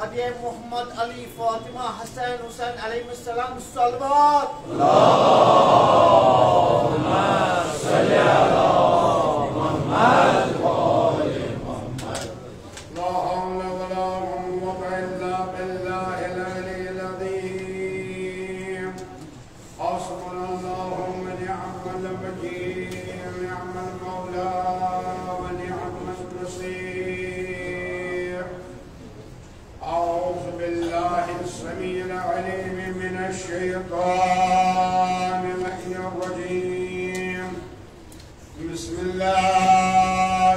هدي محمد علي فاطمة حسين حسين عليهم السلام الصلوات. اللهم صل على محمد وآل محمد. لا حول ولا قوة إلا بالله العلي العظيم. حسبنا الله ونعم الوكيل ونعم المولى ونعم النصير. أعوذ بالله السميع العليم من الشيطان اللعين الرجيم. بسم الله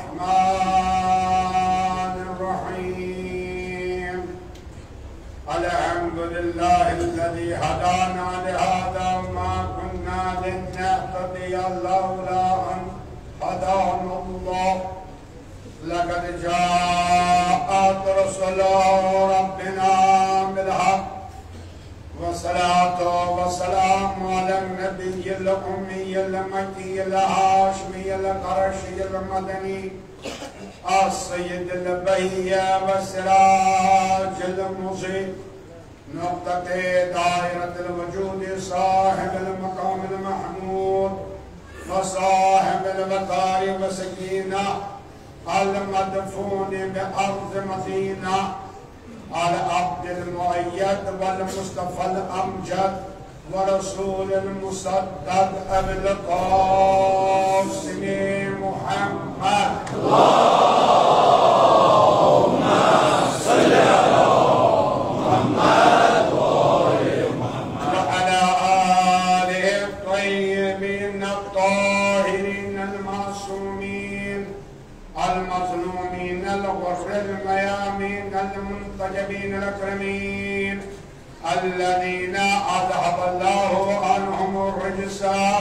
الرحمن الرحيم. الحمد لله الذي هدانا لهذا وما كنا لنهتدي لولا أن هدانا الله. لقد جاءت رسل ربنا بالحق والصلاة والسلام على النبي الأمي المكي الهاشمي القرشي المدني السيد البهي والسراج المضيء نقطة دائرة الوجود صاحب المقام المحمود وصاحب الوقار والسكينة المدفون بأرض مدينة العبد المؤيد والمصطفى الأمجد ورسول المصدق أبي القاسم محمد. اللهم صل على محمد وآل محمد وعلى آله الطيبين الطاهرين المعصومين المظلومين الغر الميامين المنتجبين الأكرمين الذين أذهب الله عنهم الرجس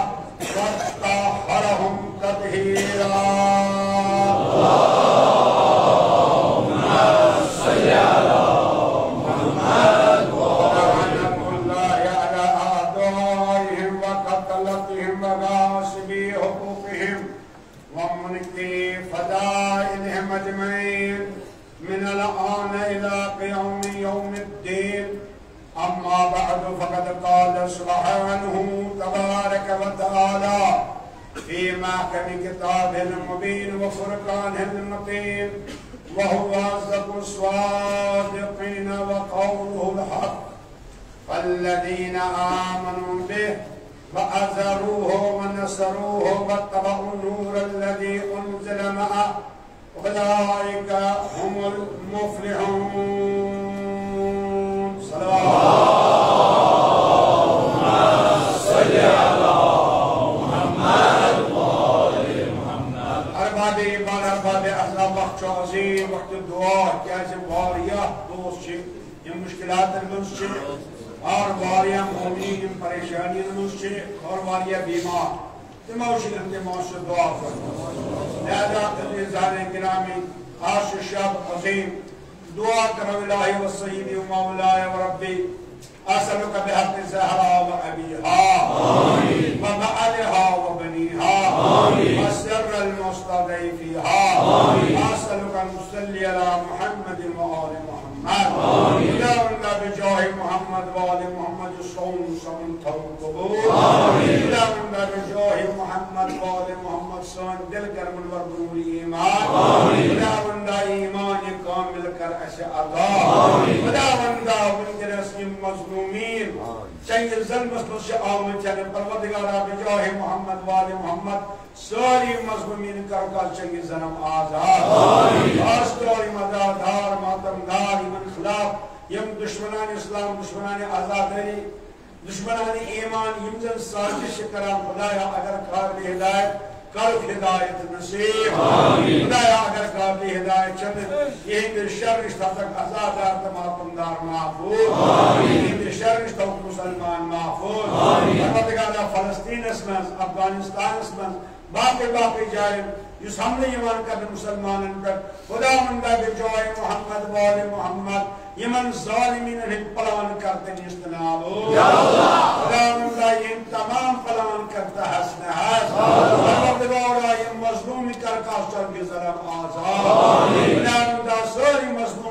وطهرهم تطهيرا. اللهم صل على محمد ولعنة الله على أعدائهم وقتلتهم وغاصبي حقوقهم ومنكي فدائلهم أجمعين من الآن إلى قيام يوم الدين. أما بعد فقد قال سبحانه تبارك وتعالى في محكم كتابه المبين وفرقانه المتين وهو أصدق الصادقين وقوله الحق. فالذين آمنوا به وأزروه ونصروه واتبعوا النور الذي أنزل معه أولئك هم المفلحون. اللهم صل على محمد وآل محمد. أربابي بار أربابي أحلى وقت عظيم وقت الدعاء كازم واريا دوست يم مشكلات المنشئ اور واریا مومنین پریشانیاں منشئ اور واریا بیمار تماشل انتماش دعا فرما. لہذا عزیزان گرامی آج شب عظیم دعا کرو الہی و سیدی و مولاي وربی أسألك بحق زهرا وأبيها وبعلها وبنيها وسر المستضيفها. أسألك أن تصلي على محمد وآل محمد. اللهم بجاه محمد وآل محمد الصوم صمت القبور. اللهم بجاه محمد وآل محمد صون دل کر منور بنور ایمان. اللهم ایمان کامل کر اسے عطا. اللهم بنگر اسم مظلومین چنگ ظلم اسلوش آمن چنگ پروردگارہ بجاہ محمد وآل محمد ساری مظلومین کرکا چنگ ظلم آزاد. آستوری مدادار ماتمدار من خلاف یم دشمنان اسلام دشمنان آزاداری دشمنان ایمان یم زن سازش کرام خدایا اگر قابل ہدایت قلب ہدایت نصیب. خدایا اگر قابل ہدایت چند یہی در شر رشتہ تک آزادار ماتمدار محفوظ. یہی در شر رشتہ مسلمان محفوظ. پروردگارہ فلسطین اسمن افغانستان اسمن باقی جائیں اس حملے ایمان کا مسلمان پر خدا مندہ بجوائے محمد وآل محمد یمن ظالمین انہیں پلان کرتے اجتناب ہو. خدا مندہ یہ تمام پلان کرتا حسن حس پروردگارہ یہ مظلوم کرکا سر کی ظلم آزاد. خدا مندہ ساری مظلوم کرکا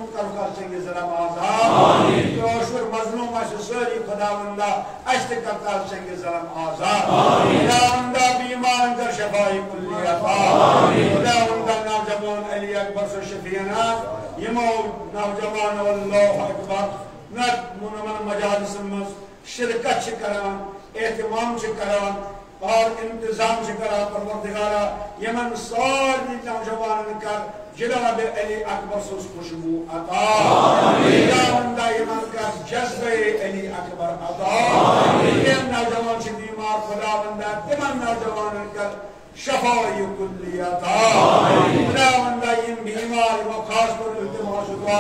کر سنگی ظلم آزاد کاشور مظلوم اس ساری خداوندا اس تہ کر سنگی ظلم آزاد خداوندا بیمارن کر شفائی کلی عطا خداوندا نوجوان علی اکبر سے شفیعنا یمو نوجوان اللہ اکبر نت من مجالس مز شرکت کران اہتمام کران اور انتظام کران پروردگارا یمن ساری نوجوانن کر جناب علی اکبر سوس خوشبو عطا خداوندا یمن کر جذبہ علی اکبر عطا یم نوجوان چھ بیمار خداوندا تمن نوجوانن کر شفائی کلی عطا خداوندا یم بیمار و خاص طور التماس دعا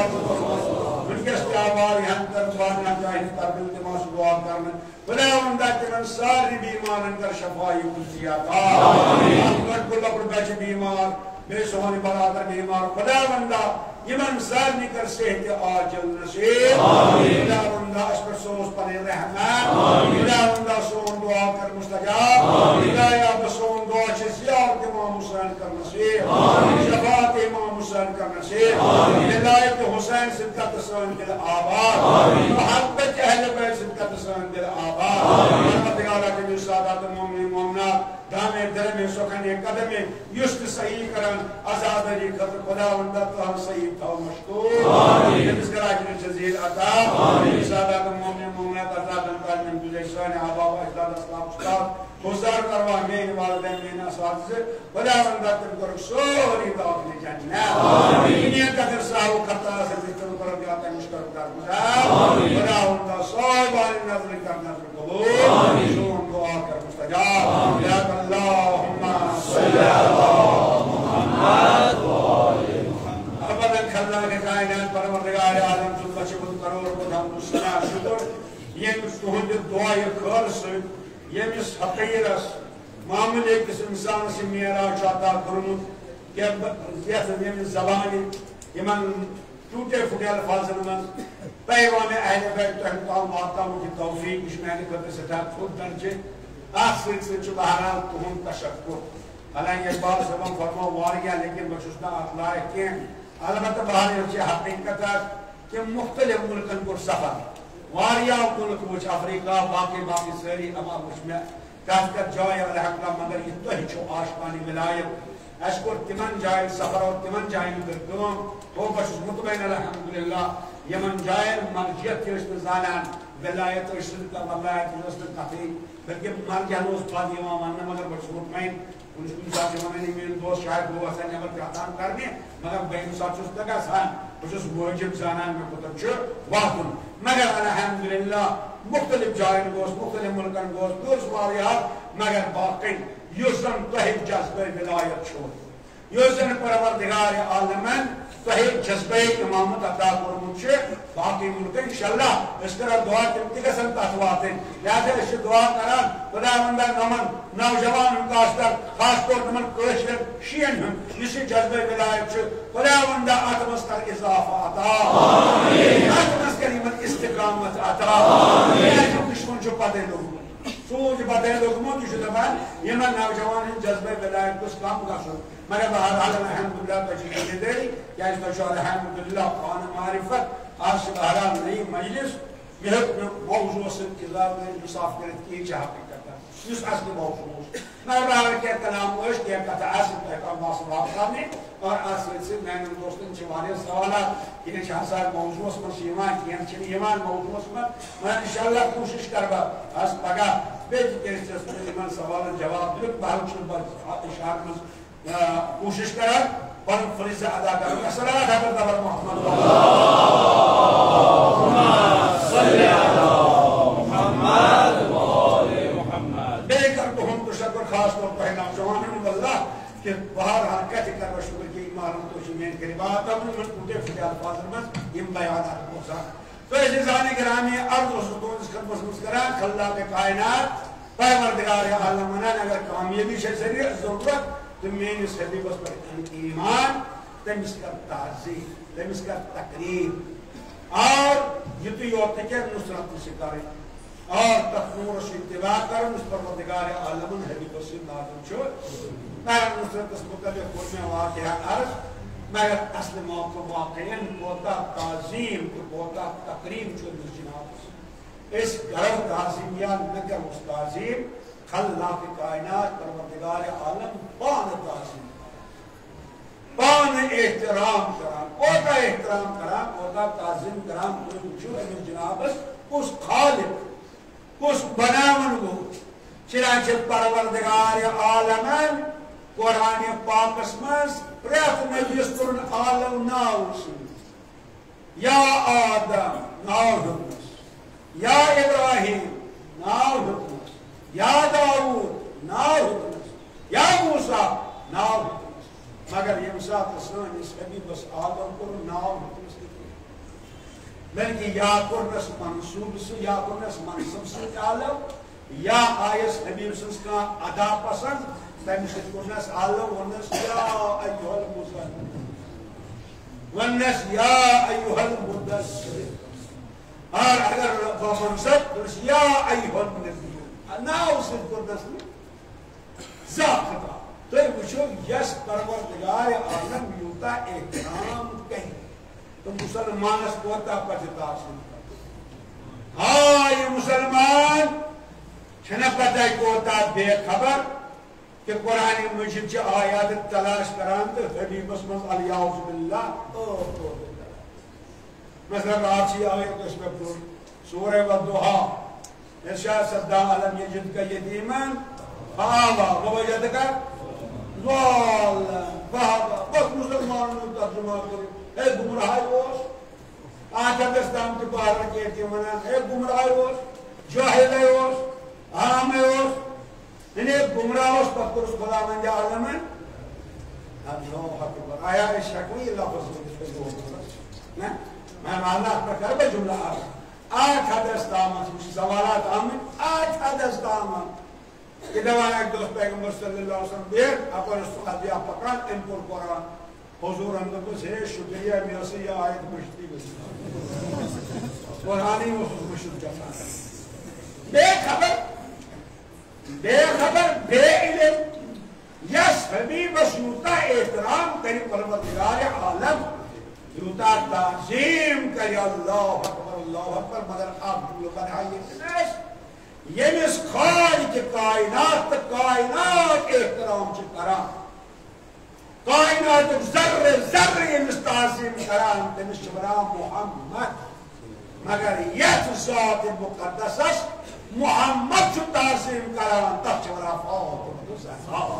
ونکس آبار ہم کر بارنا چاہیے تر التماس دعا کرنا خداوندا تمن ساری بیمارن کر شفائی کلی عطا احمد گل اپنے بچے بیمار بے سوانی برادر بیمار خداوندا یمن سارنی کر صحت عاجل نصیب خداوندا اس پر سوز پر رحمت خداوندا سون دعا کر مستجاب خدایا بسون دعا چھ زیارت امام حسین کر نصیب شفاعت امام حسین کر نصیب ہدایت حسین صدقت سن دل آباد محبت اہل بیت صدقت سن دل آباد پروردگارا کے سادات مومنین مومنات دامے درمے سکھنے قدمے یست صحیح کرن آزادری خطر خداوندا تو ہم صحیح تھا مشکور نمسکرہ جن جزیل عطا سادات مومنین مومنات ازادن تعلیم گزیشان آباب اجداد اسلام استاد گزار کروا مین والدین مین اساتذہ خداوندا تم کرک سوری داخل جنت دنیا قدر صاحب خطا سے ذکر کرو کہ آتا مشکر کر گزار خداوندا صاحبان نظر کر نظر قبول شون دعا کر مستجاب یا اللہم صلی اللہ محمد وآلہ محمد ابدا کھلا کے کائنات پروردگار عالم جو بچے کروڑ کو ہم سنا شکر یہ تہند دعائے خیر سے یہ اس حقیرس معاملے کس انسان سے میرا چاہتا کروں کہ یہ زبانی یمن ٹوٹے پھٹے الفاظ من پیغام اہل بیت تحقیق ماتم کی توفیق اس میں نے کہتے سٹھا خود درجے آخر سے بہرحال تہن تشکر حالانکہ اس بات سے ہم فرما واریا لیکن بچوسنا اطلاع کے البتہ بہرحال یہ حقیقت ہے کہ مختلف ملکن پر سفر واریا ملک وچ افریقہ باقی ساری اما وچ میں کہت کر جائے الحمدللہ مگر یہ تو ہی چھو آشقانی ولایت اس کو تمن جائے سفر اور تمن جائے گردوں تو بچوس مطمئن الحمدللہ یمن جائے مرجیت کے استزالان ولایت و اشتر کا ولایت و اشتر قطعی بلکہ مرجع نوز پادی امام آننا مگر بچوس مطمئن ان کو ساتھ میں نے میرے دوست شاید وہ ایسا نیمر کے حتام کرنے مگر بین ساتھ چوس لگا سان بچوس موجب زانان میں کتب چھو واقعن مگر الحمدللہ مختلف جائن گوست مختلف ملکن گوست دوست واریات مگر باقی یوزن تحب جذبہ ولایت چھوڑ یوزن پروردگار عالمین تحب جذبہ امامت عطا کرمون چھے باقی ملک انشاءاللہ اس طرح دعا تمتی قسم تحتواتے ہیں لہذا اس دعا کران خداوندہ نمن نوجوان کاشتر خاص طور نمن کوشر شین ہم اسی جذبہ ولایت چھے خداوندہ آتمستر اضافہ عطا آتمستر ایمت استقامت عطا لہذا دشمن چھو پتے لوگ سوچ پتے لوگ موتی شدہ بات یمن نوجوان جذبہ ولایت کو اسلام کا سن مگر بہرحال الحمدللہ تجھیل دے یا اس طرح الحمدللہ قوان معرفت آج سے بہرحال نئی مجلس یہ موضوع سے کذاب نے مصاف کرت کی چاہ کرتا اس اصل موضوع مگر بہرحال کہ کلام ہوش کہ کتا اصل تحقام باصل واقع نے اور اصل سے میں نے دوستن چوارے سوالات انہیں چاہ سار موضوع میں شیمان کی ہم چلی ایمان موضوع میں انشاءاللہ کوشش کربا آج پگا بیٹی کے اس میں ایمان سوال جواب دلک بہت چل پر اشار میں کوشش کریں پر فریضہ ادا کریں صلوات حضرت بر محمد اللہم صلی علی محمد وآل محمد بے کر تو ہم تشکر خاص طور پر نوجوانوں واللہ کہ باہر حرکت کر شکر کی ایمان تو شمین کرے بات اب من کوٹے فٹے الفاظ میں یہ بیانات پہنچا تو اس انسان گرامی عرض و سکون اس کا مسکران خلاق کائنات پروردگار عالمین اگر کامیابی سے ضرورت تو میری حبیبس پر ایمان تمس کر تعظیم تمس کر تقریب اور یہ تو یہ کہ نصرت سے کریں اور تخنور سے اتباع کریں اس پروردگار عالمین حبیب سے نازل چھو میں نصرت اس متعلق خود میں واقعہ عرض مگر اصل موقع واقعا کوتا تعظیم کوتا تقریم چلس جناب اس گھر تعظیم یا نگر اس تعظیم خلاق کائنات پروردگار عالم پان تعظیم پان احترام کران کوتا احترام کران کوتا تعظیم کران جو جناب اس خالق اس بناون گو چنانچہ پروردگار عالمن قرآن پاکس مز پریت نبیس کرن عالم ناو سن یا آدم ناو حکمس یا ابراہیم ناو حکمس یا داود ناو حکمس یا موسیٰ ناو حکمس مگر یم سات سان اس حبیبس آدم کرن ناو حکمس بلکہ یا کرنس منصوب سے یا کرنس منصب سے عالم یا آئیس حبیب سنس کا ادا پسند تم سے کرنس عالم ونس یا ایوہ المزن ونس یا ایوہ المدسر اور اگر منصب ونس یا ایوہ النبی ناو سے کرنس ذاکتا تو وچھو یس پروردگار عالم یوتا احترام کہیں تو مسلمانس کوتا پچتا سن ہاں یہ مسلمان چھنا پتہ کوتا بے خبر کہ قرآن مجید چی آیات تلاش کران تو حبیبس مز الیاؤز باللہ مثلا رات چی آیت اس میں سورہ والدوحا ارشاد صدام علم یجد کا یتیمن فآوا ووجد کا ضالا فآوا بس مسلمانوں ترجمہ کریں اے گمراہی ہوش آج اسلام کے باہر کہتی منان اے گمراہی ہوش جاہل ہوش عام ہوش انہیں گمراہ ہوش پکر اس خدا من جا عالم ہے اللہ اکبر آیا شکوی لفظ میں معنی پرکر بے جملہ آج حدث دامن سوالات آمین آج حدث دامن کہ دوان ایک دوست پیغمبر صلی اللہ علیہ وسلم دیر اپر استقادیہ پکران انپور قرآن حضور اندر تو سے شکریہ میرے یہ آیت مشتی بسی قرآنی مشت جاتا بے خبر بے علم یس حبیب بس یوتا احترام کری پروردگار عالم یوتا تعظیم کری اللہ اکبر مگر آپ جو بنائیے کنیس یہ اس خالق کائنات احترام چکرام کائنات ذر مستعظم کرام تمس شبرا محمد مگر یت ذات مقدس محمد چھ تعظیم کرام تب شبرا فاطمہ الزہرا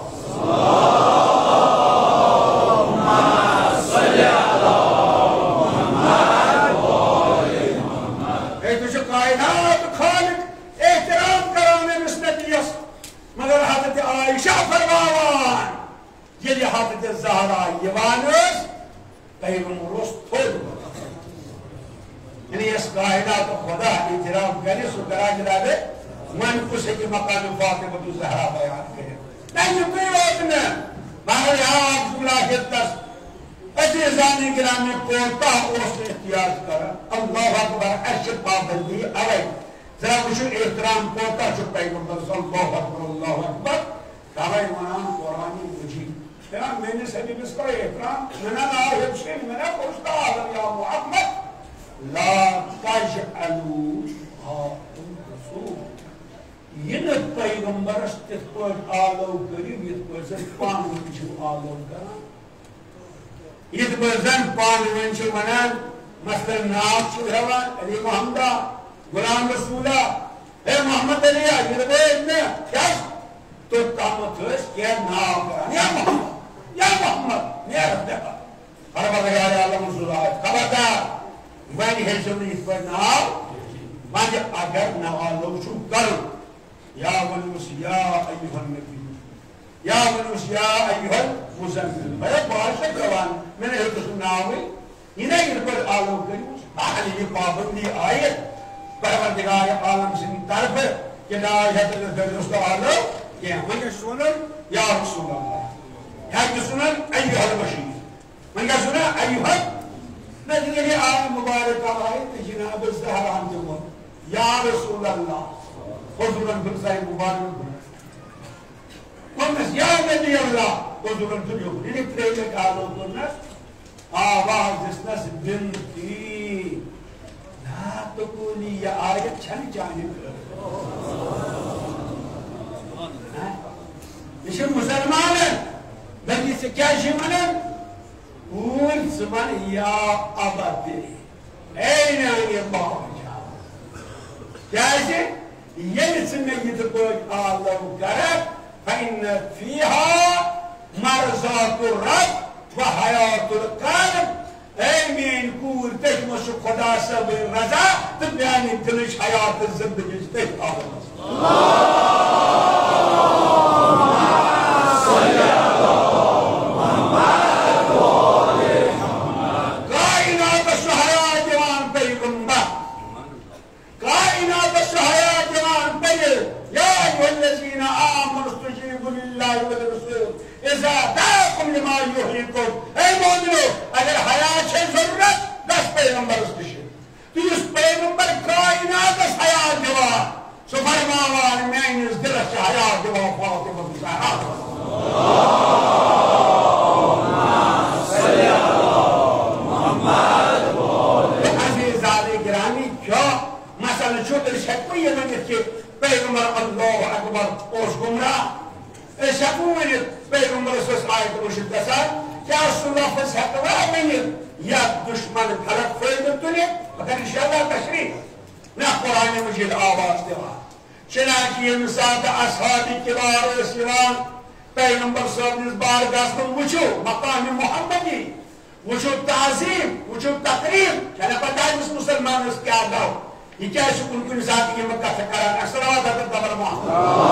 اللہم صلی علی محمد وآل محمد اے تجھ کائنات خالق احترام کرام مستقیس مگر حضرت عائشہ فرماوان یہ حضرت زہرا یوانس پیغمبر تھوڑ یعنی اس کائنات خدا احترام کرے سو کرا جنابے من کسے کی مقام فاطمہ زہرا بیان کرے نہیں کوئی وقت نہ مگر یہاں جملہ جتس عزیزانی گرامی پورتا اس احتیاج کرا اللہ اکبر ارشد پابندی اوے ذرا کچھ احترام پورتا چھو پیغمبر صلی اللہ اکبر اللہ اکبر کہاں منام قرآنی مجید میں نے سبھی اس کا احترام منا لا حبشن منا پرشتا آدم یا محمد لا تجعلو رسول ینت پیغمبر استثبت آلو کریم یتبزن پانون چھو آلو کرا یتبزن پانون چھو منان مثلا ناف چھو روان علی محمدہ غلام رسولہ اے محمد علی یتبے اتنے کیا تو تامتوش کیا ناف کرا یا محمد یا محمد یا رفتا پروردگار عالم الزلائف خبردار وین حجم اس پر ناو مانجا اگر نوالو چھو کرو یا ونوس یا ایوہ النبی یا ونوس یا ایوہ المزمل میں باشا جوان میں نے حضرت ناوی انہیں ان پر آلو کریو آلی یہ پابندی آیت پروردگار عالم سے طرف کہ لا حضرت درست آلو کہ ہمیں سنن یا رسول اللہ ہم سنن ایوہ البشیر من کا سنا ایوہ نجلی آن مبارکہ آئیت جناب الزہران جمعہ یا رسول اللہ حضوراً فرسائی مبارک کنس یا نبی اللہ حضوراً تجھو انہیں پریلے کالو کنس آواز دسنس بنتی لا تقولی یہ آیت چھن جانب یہ مسلمان بلکہ سے کیا شمن قول سمن یا ابتی این آنی باوجا کیسے یہ سمیت پوچ آلو کرد فإن فيها مرضات الرب وحياة القلب اے مین کور تجمس خدا صاحب رضا تو بیانی دلش حیات زندگی تک آمد صلی اللہ محمد وآلہ محمد کائنات شہیا جوان پیغمبر کائنات شہیا جوان پیغمبر یا ایوہ الذین آمنوا استجیبوا للہ والرسول اذا دعاکم لما یحییکم اے مومنو اگر حیات سے ضرورت دس پیغمبر استشید تو اس پیغمبر کائنات حیات جوان سو فرماوان میں اس دل سے حیات جوان فاطمہ زہرا صلی اللہ محمد وآلہ عزیزان گرامی کیا مثلا شکر شکوی یہ نمت کہ پیغمبر اللہ اکبر اوش گمراہ شکو منت پیغمبر سوس آیت مشد دسار کیا رسول اللہ فس حقوہ منت یا دشمن خلق فیدن تلی مگر انشاءاللہ تشریف نہ قرآن مجید آواز دیوار چنانچہ یہ مساعد اصحابی کبار و سیوان پیغمبر صاحب اس بار گاستم وچو مقام محمدی وچو تعظیم وچو تقریب کہنا پتہ ہے اس مسلمان اس کیا گاؤ یہ کیا شکل کی نساتی یہ مکہ فکران اکثرات حضرت دبر محمد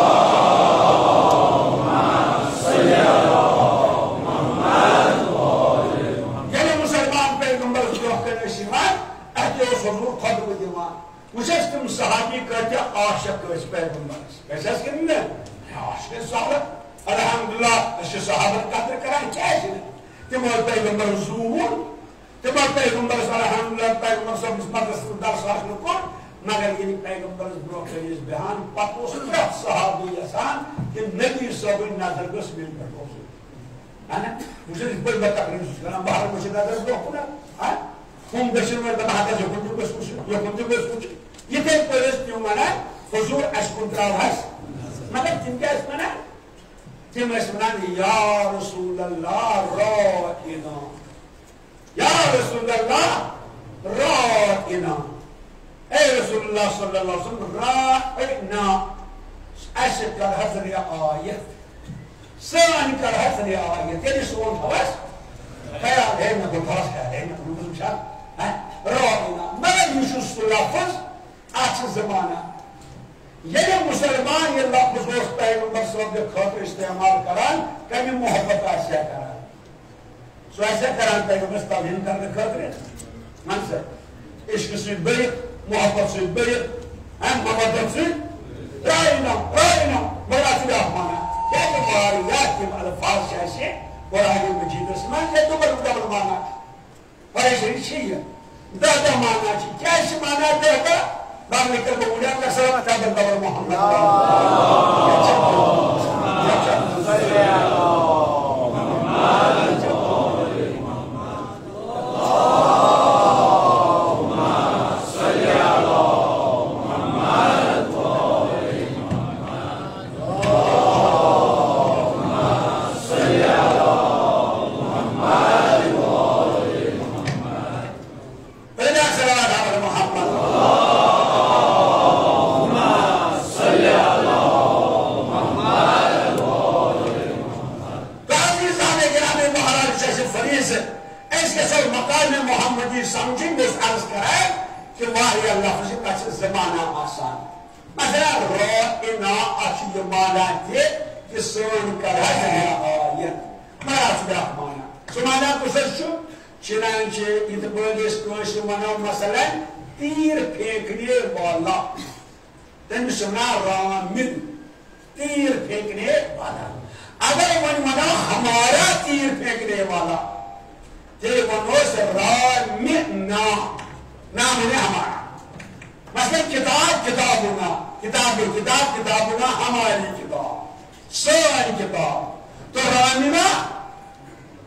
صلی اللہ محمد یعنی مسلمان پیغمبر اس کو کرنے سیوان اہتے اس حضور قدر دیوان مجھے اس تم صحابی کہتے عاشق اس پیغمبر کیسے اس کے لئے عاشق صحابت الحمدللہ اس صحابت قدر کرائیں چاہیے تمہر پیغمبر زور تمہر پیغمبر الحمدللہ پیغمبر صاحب اس مدرس در ساش نکن مگر یہ پیغمبر بروکریز بیان پتوس ترہ صحابی احسان کہ نبی صاحب نظر گس مل کر پوزو مجھے اس پر بتقریب سکنا باہر مجھے نظر بروکنا ہم دشن میں دماغا جو کنجو بس کچھ یا کنجو بس کچھ یہ تھے پرست کیوں منا حضور اشکن تراؤ حس مگر تم کیا اس منا تم اس منا یا رسول اللہ رائنا یا رسول اللہ رائنا اے رسول اللہ صلی اللہ علیہ وسلم رائنا اشک کر حضر آیت سان کر حضر آیت یعنی سون حوث خیال ہے نہ گفاس خیال ہے نہ گفاس مشاہد رائنا مگر یوشس لفظ اچھ زمانہ یہ مسلمان یہ لفظ اس پیغمبر صلی اللہ علیہ وسلم خاطر استعمال کران کمی محبت ایسا کران سو ایسا کران پیغمبر تعلیم کرنے خاطر منصر عشق سے بیت محبت سے بیت محبت سے رائنا رائنا بڑا سی رحمانہ کیا کہ باریات کے الفاظ ایسے قرآن مجید اسمان یہ دبر مانا پریشانی چیئے دادا مانا چیئے کیا اسی مانا دیکھا بار نکل بگوڑی اپنا سلامت عبد دبر محمد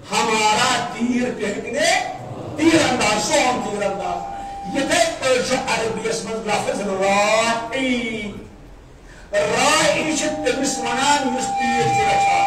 ہمارا تیر پھینکنے تیر انداز سون تیر انداز یہ تھے عربی اسمت لفظ رائی رائی چھت تمس ونان یس تیر چھ رچھان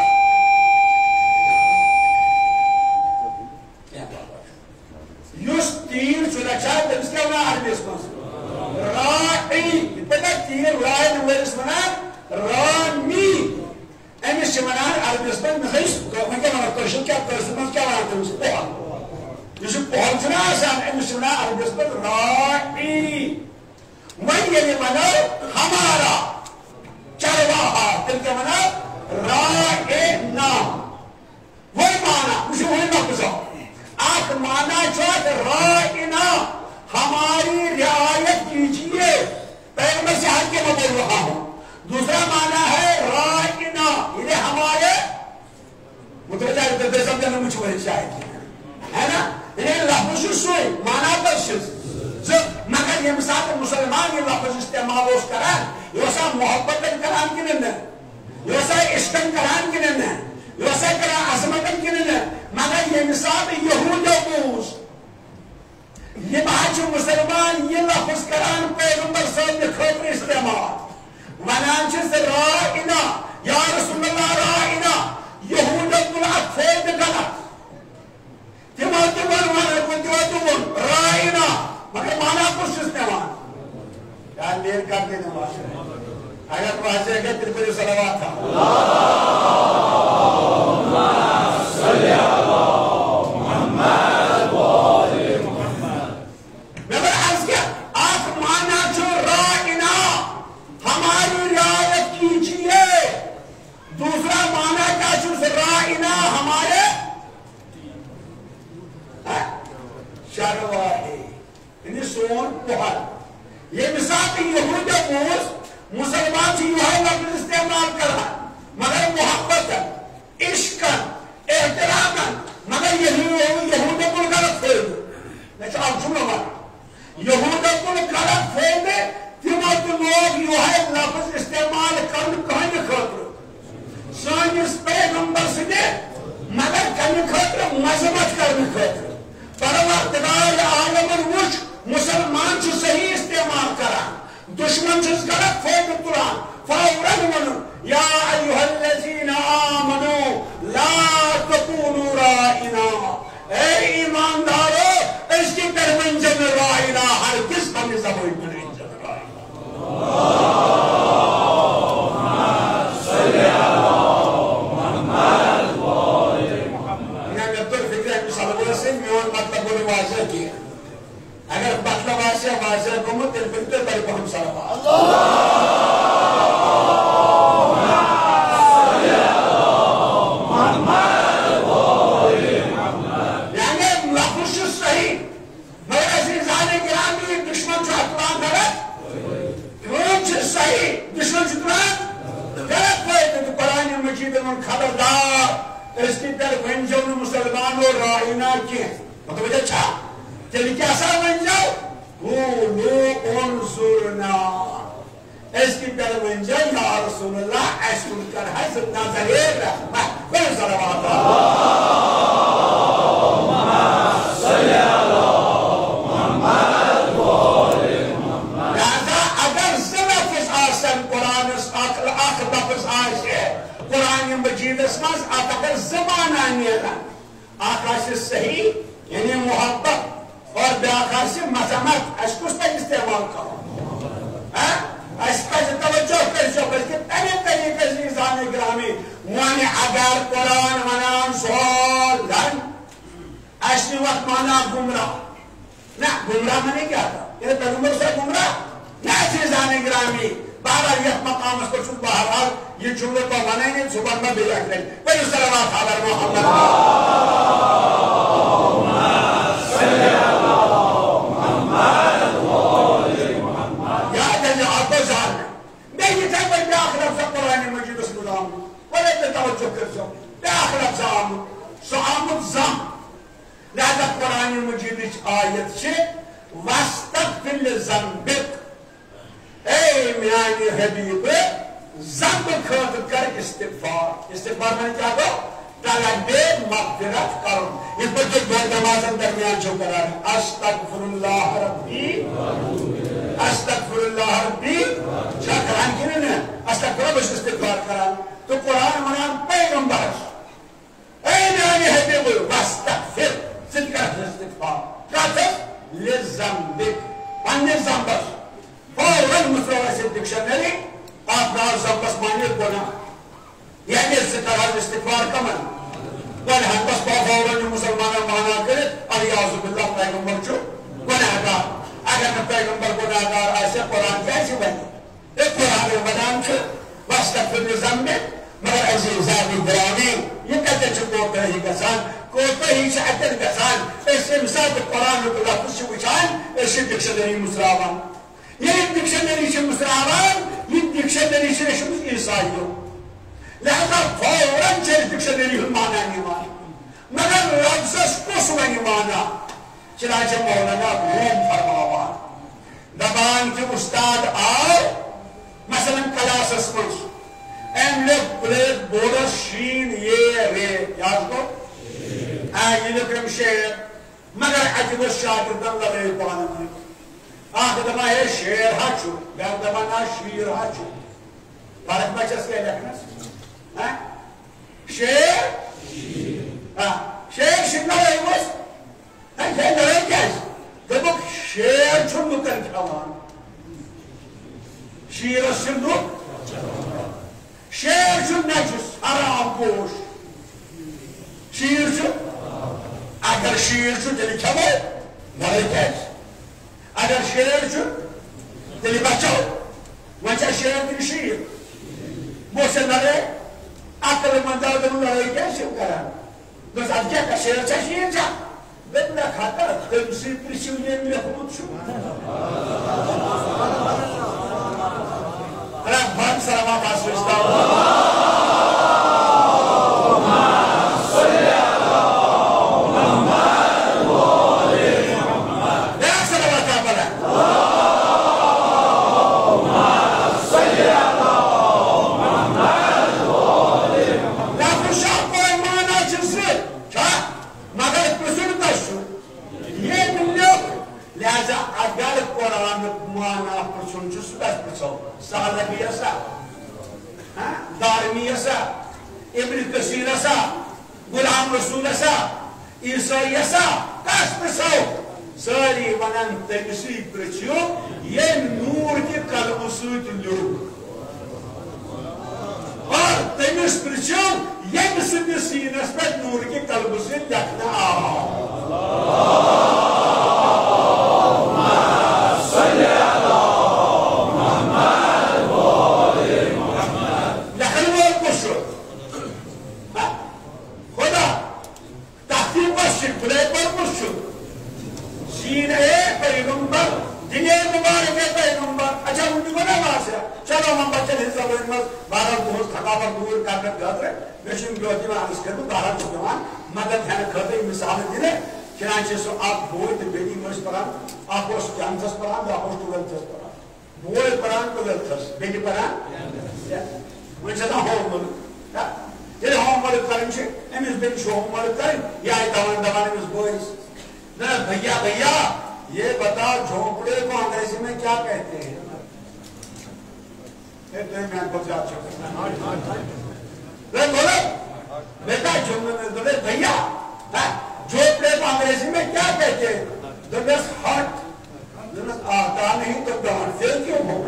یس تیر چھ رچھان تمس کیا ونان عربی اسمت رائی پتہ تیر رائی نویرس ونان رامی امس چھ ونان عربی اسمت نخیس میں کیا ونان کرشن کیا ونان تمس پوہن یہ پہل چھنا آسان امس چھ ونان عربی اسمت رائی وی یعنی ونو ہمارا چرواہا تم کیا مانا رائنا وہی مانا مجھے وہی نقصہ آخ مانا چاہت رائنا ہماری رعایت کیجئے پیغمبر سے حد کے میں بول رہا ہوں دوسرا مانا ہے رائنا یہ ہمارے متوجہ ہے سمجھا میں مجھے وہی شاہد ہے نا یہ لفظ سوئی مانا برشز مگر یہ مثال مسلمان یہ لفظ استعمال اس کران یہ سا محبت کران کنن یہ سا عشقن کران کنن یہ سا کران عظمتن کنن مگر یہ مثال یہود و موس یہ بات مسلمان یہ لفظ کران پیغمبر صلی اللہ خطر استعمال ونان چیز رائنا یا رسول اللہ رائنا یہود و ملعب فید غلط تیماتون رائنا مگر مانا کچھ استعمال یاد دیر کرتے نماز اگر واضح ہے کہ ترپری صلوات تھا اللہم صلی علی محمد و آل محمد میں بڑا عرض کیا آپ مانا جو رائنا ہماری رعایت کیجئے دوسرا مانا کیا جو رائنا ہمارے شرواہی یعنی سون پہل یہ مثال یہود و موس مسلمان سے یہ لفظ استعمال کرا مگر محبت عشق احترام مگر یہود کو غلط فہم میں چاہوں جملہ مارا یہود کو غلط فہم تمہت لوگ یہ لفظ استعمال کرنے کہنے خاطر سانس پیغمبر سے مگر کرنے خاطر مذمت کرنے خاطر پروردگار عالم وچ مسلمان چھ صحیح استعمال کران دشمن چھ غلط فہم تران فورن ون یا ایھا الذین آمنوا لا تکونوا رائنا اے ایماندارو اس کی درمنجن رائنا ہرگز ہمیں زبان درمنجن رائنا اللہم صلی علی محمد و آل محمد میں تو فکر ہے مثال بولا سے میون مطلب بولے واضح کیا اگر مطلب واضح گمت دل پھرتے بڑی کو ہم صلوات اللہم صلی علی محمد و آل محمد یعنی لفظ صحیح میرے عزیزان گرامی دشمن سے اطلاع غلط قرآن سے صحیح دشمن سے اطلاع غلط ہوئے تو قرآن مجید من خبردار اس کی پر ونجو مسلمان و رائنا کی مطلب چھا چلی کیا سا ونجو قولو انظرنا اس کی پر ونجو یا رسول اللہ ایسول کر حضرت نظر رحمت بل صلوات اللہم صلی علی محمد و آل محمد لہذا اگر لفظ آسن قرآن آخر لفظ آسے قرآن مجید اسماز اگر زبان آنیلا آخر سے صحیح یعنی محبت اور بیاخر سے مذمت اس کس تک استعمال کرو اس کا توجہ کر جو بلکہ تنی عزیزان گرامی وانی اگر قرآن منام سوال لن اشنی وقت مانا گمراہ نہ گمراہ میں نہیں کیا تھا یہ پیغمبر سے گمراہ نہ عزیزان گرامی بہرحال یہ مقام اس کو چھو بہرحال یہ جملے کو بنائیں گے زبان میں بھی رکھ لیں پھر صلوات علی محمد اللہم صلی علی محمد و آل محمد یاد ہے یہ آپ کو جاننا میں یہ تھا کہ آخر افضا قرآن مجید اس مدام ولی توجہ کر جو آخر افضا آمد سو آمد زم لہذا قرآن مجید آیت سے وَاسْتَغْفِرْ لِذَنْبِكَ اے میانی حبیب زنب خاطر کر استغفار میں کیا دو طلب مغفرت کرن اس پر جو دو نمازن درمیان چھو قرار استغفر اللہ ربی استغفر اللہ ربی چھا قرآن کی نہیں استغفر بس استغفار کران تو قرآن منان پیغمبر اے میانی حبیب واستغفر صدقہ استغفار کاتب لزنبک پنی زنبس فوراً مصروع سے ڈکشنری آپ نار زنبس مانی گناہ یعنی استغفار استغفار کمن گناہ بس فوراً مسلمان مانا کرے الیاذ باللہ پیغمبر چھو گناہ گار اگر نہ پیغمبر گناہ گار ایسے قرآن کیسے بنے ایک قرآن بدان چھو واستغفر لزنبک مگر عزیزانی درانی یہ کہتے چھو کوتا ہی گسان کوتا ہی شاعتر گسان اس امساد قرآن کو لفظ چھو وچان اس ڈکشنری مسراوان یہ ڈکشنری چھو مسراوان یہ ڈکشنری چھو عیسائیوں لہذا فوراً چھو ڈکشنری ہم مانا نہیں مانا مگر لفظ کس ونی مانا چنانچہ مولانا روم فرماوان دبان کے استاد آؤ مثلا کلاس اسمنس ایم لوگ بلیک بورڈر شین یہ رے یاد کو یہ لکرم شیر مگر عجب الشاکردن لگے قرآن میں آخر دماء ہے شیر ہاچو بیان دماء نا شیر ہاچو بارک بچس کے لکھنس شیر شیر شکنا رہی بس یہ لڑے کیس دبک شیر چھنو کر کھوان شیر سندو شیر چھو نجس حرام گوش شیر چھو اگر شیر چھو دلی کھمو لڑے کیس اگر شیر چھو دلی بچو وچا شیر دلی شیر بوسے لڑے اکل مندر دلو لڑے کیسے کرن بس اب کیا کہ شیر چھا شیر چھا بدنا کھاتا تمسی پرشیو یہ میرے خود چھو رب بھان سلامات آسوشتا دارمی ایسا ابن کثیر ایسا غلام رسول ایسا عیسائی ایسا کس پرسو ساری ونن تمسی پرچیو یہ نور کی قلب سوت لوگ اور تمس پرچیو یہ مسلم سینس پر نور کی قلب سے لکھنا مدد ہے خطے مثال دینے چنانچہ سو آپ بوئی تو بیٹی مرس پران آپ اس جانسس پران آپ اس ٹولنسس پران بوئی پران ٹولنسس بیٹی پران منچہ دا ہوم ملک یہ ہوم ملک کرن چھے امیس بیٹی شو ہوم ملک کرن یا دوان دوان امیس بوئیس نا بھیا یہ بتا جھونپڑے کو انگریزی میں کیا کہتے ہیں یہ تو میں بہت زیادہ چھوٹا لے بولے بیٹا جملے میں دولے بھئییا جھوپڑے کو انگریزی میں کیا کہتے ہیں دولس ہٹ دولس آتا نہیں تو ڈانٹ فیل کیوں ہو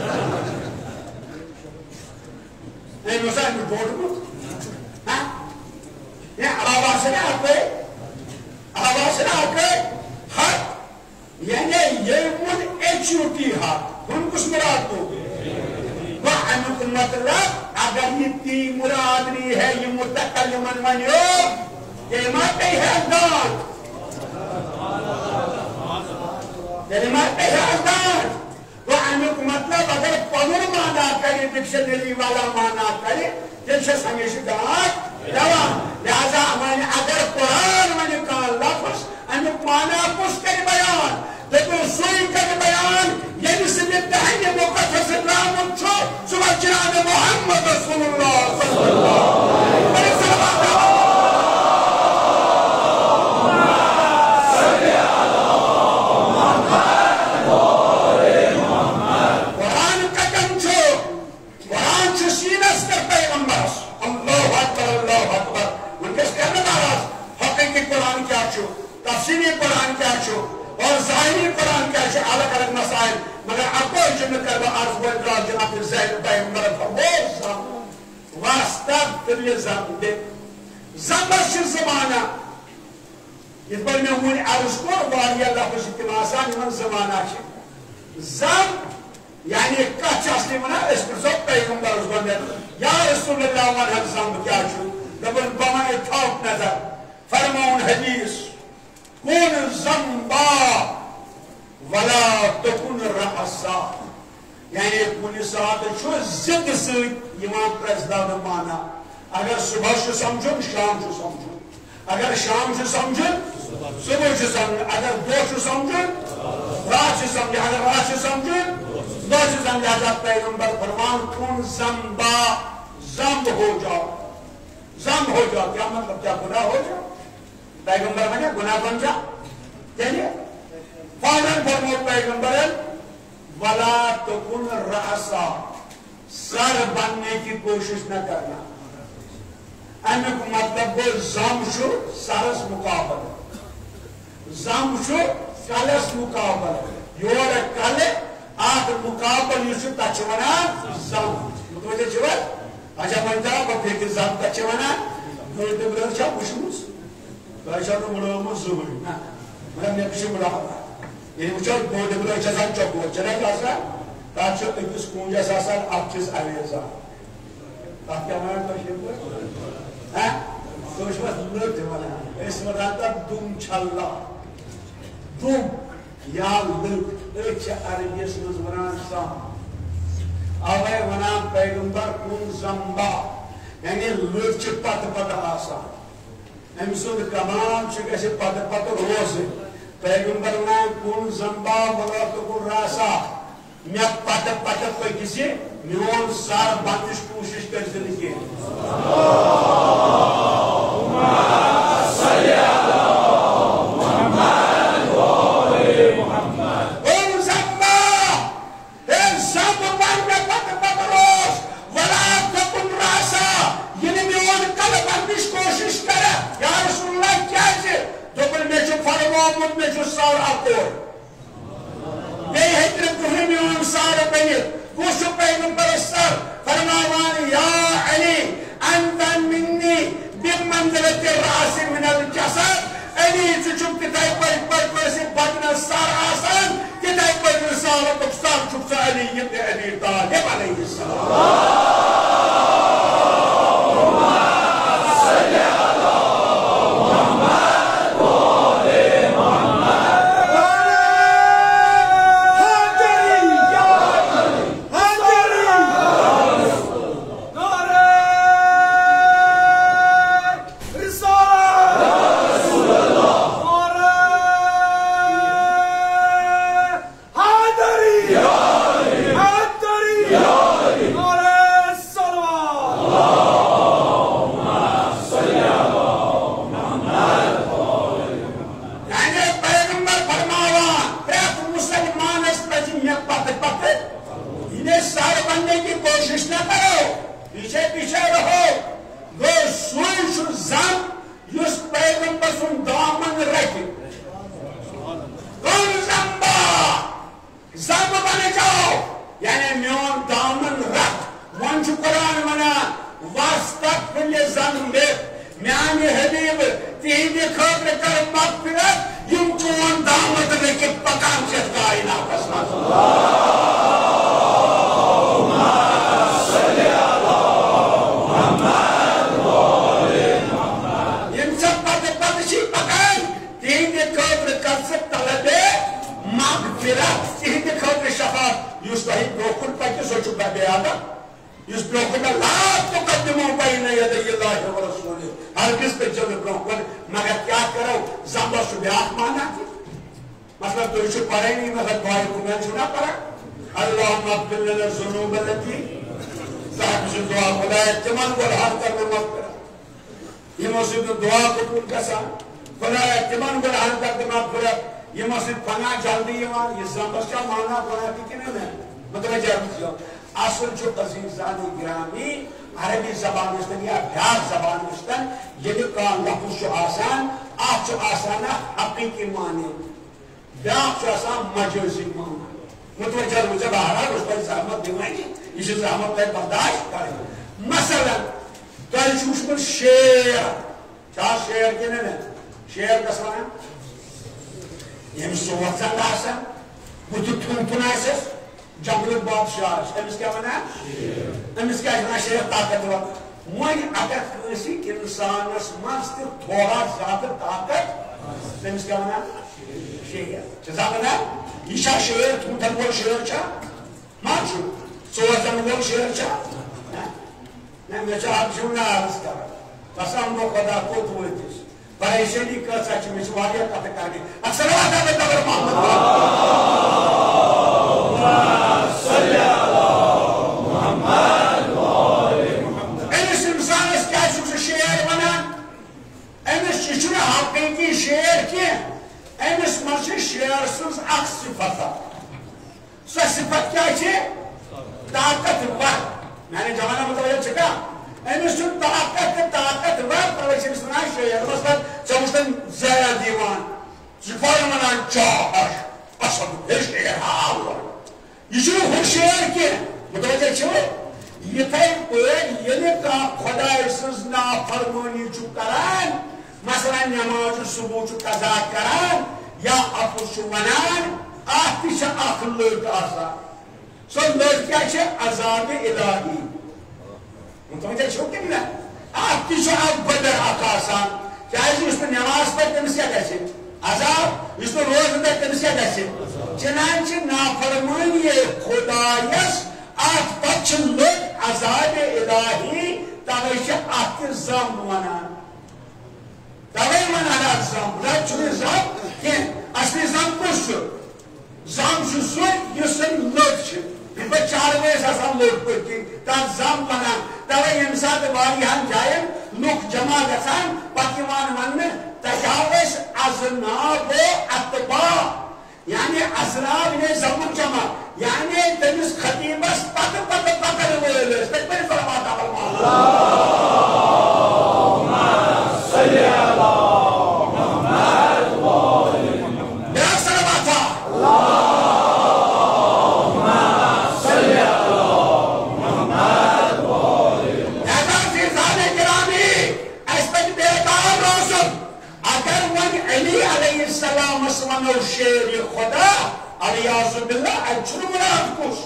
نہیں نوزا میں بوٹ مت یہ آواز سے نہ آتے آواز سے نہ آتے ہٹ یعنی یہ من ایچوٹی ہٹ ہم کس مراد کو وَحَنُكُ مطلب اگر یہ تی مراد نہیں ہے یہ متقلمن منیو کلمات نہیں ہے ازدان کلمات نہیں ہے ازدان وَحَنُكُ مطلب اگر پنر مانا کرے ڈکشنری والا مانا کرے جلشس ہمیشہ دانت دوام لہذا اگر قرآن میں کہا لفظ انک مانا کس کر بیان لیکن سوئی کر بیان یہ نسبت دہنی مقدس اسلام چھو صبح جناب محمد رسول اللہ صلی اللہ علیہ وسلم لفظ زمانہ یہ پر میں ہوں عرض کو واریہ لفظ تم آسان من زمانہ زم یعنی کچھ اصلی منا اس پر سب پیغمبر اس بندر یا رسول اللہ عنہ زم کیا چھو دبن بمائے تھوک نظر فرمون حدیث کون زمبا ولا تکن رأسا یعنی کن ساتھ چھو زد سیت یمان پرزدان مانا اگر صبح چھو سمجھن شام چھو سمجھن اگر شام چھو سمجھن صبح چھو سمجھن اگر دو چھو سمجھن رات چھو سمجھن اگر رات چھو سمجھن دو چھو سمجھن حضرت پیغمبر فرمان کن زمبا زمب ہو جاؤ زم ہو جاؤ کیا مطلب کیا گناہ ہو جاؤ پیغمبر بنے گناہ بن جا چلیے فوراً فرمو پیغمبر ولا تکن رأسا سر بننے کی کوشش نہ کرنا امیک مطلب گو زم شو سرس مقابل زم شو کلس مقابل یور کل آت مقابل یوشو تچونا زم متوجہ چھوٹ اچھا منتا بپیک زم تچونا گوڑتے برد چھا پوشموس بایشا تو ملومو زوری مطلب نیپشی ملاحظہ یہ وچھو گوڑتے برد چھا زم چکو چلے کاسا تاچو اکس کونجا ساسان اکس علیزا آپ کیا مانا کشیم پر تو اس وقت مرد مانا اس مدانتا دم چھلا دم یا لگ اچھ عربیس مزوران سام آوے ونام پیغمبر کن زمبا یعنی لگ چھ پت پت آسان امسود کمال چھ کسی پت پت روز پیغمبر ونام کن زمبا ولا تکن راسا میں پت پت کوئی کسی میون سار بندش کوشش کر زندگی میں جو سار اپور بے حکر کہنی ان سار بنیت گوشو پیغمبر سر فرماوان یا علی انت منی بمنزلت الراس من الجسد علی چچم کتائی پر سے بدن سار آسان کتائی پر رسالت اکسار چکسا علی ابن ابی طالب علیہ السلام چاہ شیر کی نہیں شیر کس ونان یم سوت زنگ آسان بُتھِ تھُن آسٮ۪س جنگلُک بادشاہ أمِس کیٛاہ ونان أمِس کیٛاہ چھِ ونان شیر طاقتور وۄنۍ اگر کٲنٛسہِ اِنسانس منٛز تہِ تھوڑا زیادٕ طاقت تٔمِس کیٛاہ ونان شیر چھا ونان یہِ چھا شیر ٹھوٗٹن وول شیر چھا ما چھُ ژور زنٛگہٕ وول شیر چھا نہ مےٚ چھُ اکھ زیُن عرض کران بس امنو خدا کوٚت وٲتِس پریشٲنی کۭژاہ چھِ مےٚ چھِ واریاہ کتھٕ کرنہِ اکثر محمد أمِس اِنسانس کیٛازِ چھُکھ ژٕ شیر ونان أمِس یہِ چھُنہٕ حقیٖقی شیر کینٛہہ أمِس منٛز چھِ شیر سٕنٛز اکھ صفتا سۄ صفت کیٛاہ چھِ طاقتور میانہِ جوانن متوجہ چھِ کانٛہہ أمِس چھُ طاقتور تَوَے چھِ أمِس ونان شیر مثلاً ژےٚ وٕچھتن زید یِوان ژٕ چھُکھ فوراً ونان چاش اصل ہے شیر ہاوُر یہِ چھُنہٕ ہُہ شیر کینٛہہ متوجہ چھِوٕ یِتھے پٲٹھۍ ییٚلہِ کانٛہہ خۄداے سٕنٛز نافرمٲنی چھُ کران مثلاً نٮ۪مازِ صبح چھُ قضا کران یا اَپُز چھُ ونان اَتھ تہِ چھِ اکھ لٔٹ آسان سۄ لٔٹ کیٛاہ چھِ عذابِ الہی متوجہ چھِو کِنہٕ نہ اَتھ تہِ چھُ اکھ بدر اکھ آسان کیٛازِ یُس نہٕ نٮ۪ماز پرِ تٔمِس کیٛاہ گژھِ عذاب یُس نہٕ روزٕ دَرِ تٔمِس کیٛاہ گژھِ چنانچہ نافرمٲنی خۄدایس اتھ پتہٕ چھِ لٔٹ عذابِ الہی تَوَے چھِ اتھ تہِ زَمب ونان تَوَے ونان اتھ زَمب رَتہِ چھُنہٕ زَمب کینٛہہ اصلی زَمب کُس چھُ زَمب چھُ سُہ یُس سۄ لٔٹ چھِ یِتھ پٲٹھۍ چاروٲیِس آسان لٔٹ پٔتۍ کِنۍ تتھ زَمب ونان تَوَے ییٚمہِ ساتہٕ واریاہن جاین لُکھ جمع گژھان پتہٕ یِوان وننہٕ تجاوز اذناب اتباع یعنی اذناب نے زمن جمع یعنی تمس خطیبس پتہ وٲلۍ ٲسۍ تتہِ پٲٹھۍ فرماتا اللہُمَّ صلی علی محمد بیٛاکھ صلواتہ اللہُمَّ صلی علی محمد لہذا عزیزان گرامی اَسہِ پَزِ بیدار روزُن اگر وۄنۍ علی علیہ السلام ونو شیر خدا علیاذ باللہ اتہِ چھُنہٕ مُراد کُس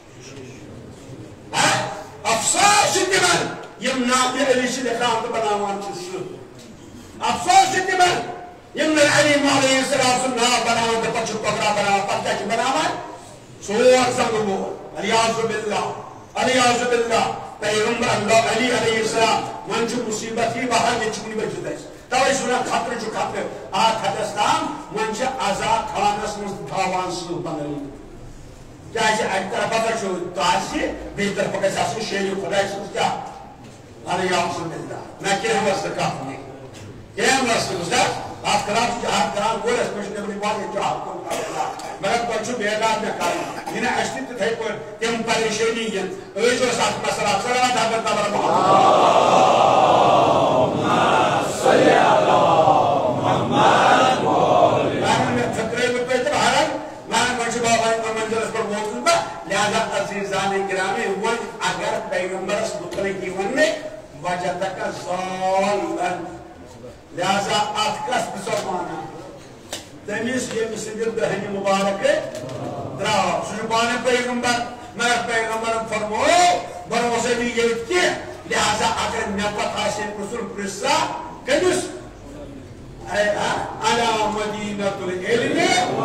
افسوس چھِ تِمن یِم ناوِ علی چھِ لیکھان تہٕ بناوان چھِ سُہ افسوس چھِ تِمن یِم نہٕ علی علیہ السلام سُنٛد ناو بناوان تہٕ پتہٕ چھِ کۄکرا بناوان پتہٕ کیٛاہ چھِ بناوان ژور زنٛگہٕ وول علیاذ باللہ پیغمبر اللہ علی علیہ السلام وۄنۍ چھُ مُصیبت یی بہر ییٚتہِ چھُ کُنہِ بٔچھِتھ اَسہِ تَوَے چھُ ونان خطرٕ چھُ خطرٕ اتھ حدس تام وۄنۍ چھِ عزا خانس منٛز تھاوان سُہ بنٲوِتھ کیٛازِ اَکہِ طرفہٕ اگر چھُ آسہِ بیٚیہِ طرفہٕ گژھِ آسُن شیر خۄداے سٕنٛز کیٛاہ علیاذ باللہ نہ کینٛہہ ؤژھ نہٕ کتھ نہٕ کینٛہہ ؤژھ نہٕ بوٗزتھا اتھ خلاف چھُ جہاد کران گوٚو اَسہِ مےٚ چھُ نیٚبرٕ واریاہ جہاد کوٚرمُت اتھ خلاف مگر تۄہہِ چھُ بیدار مےٚ کرُن یہِ نہٕ اَسہِ تہِ تِتھٕے پٲٹھۍ تِم پریشٲنی یِن أزۍ اوس اکھ مسلہٕ اکھ صلوات حضرت محمد لہذا عزیزان گرامی وۄنۍ اگر پیغمبرس متعلق یی وننہٕ وجدک ضالًا لہذا اتھ کس پرٛژھو مانا تٔمِس ییٚمہِ سٕنٛدِ دٔہنہِ مُبارکہٕ درٛاو سُہ چھُ پانہٕ پیغمبر مگر پیغمبرن فرموو بہٕ روزے نہٕ ییٚتہِ کینٛہہ لہذا اگر مےٚ پتہٕ آسہِ ہے پرٛژھُن پرٛژھ سا کٔمِس علی مدینۃ العلم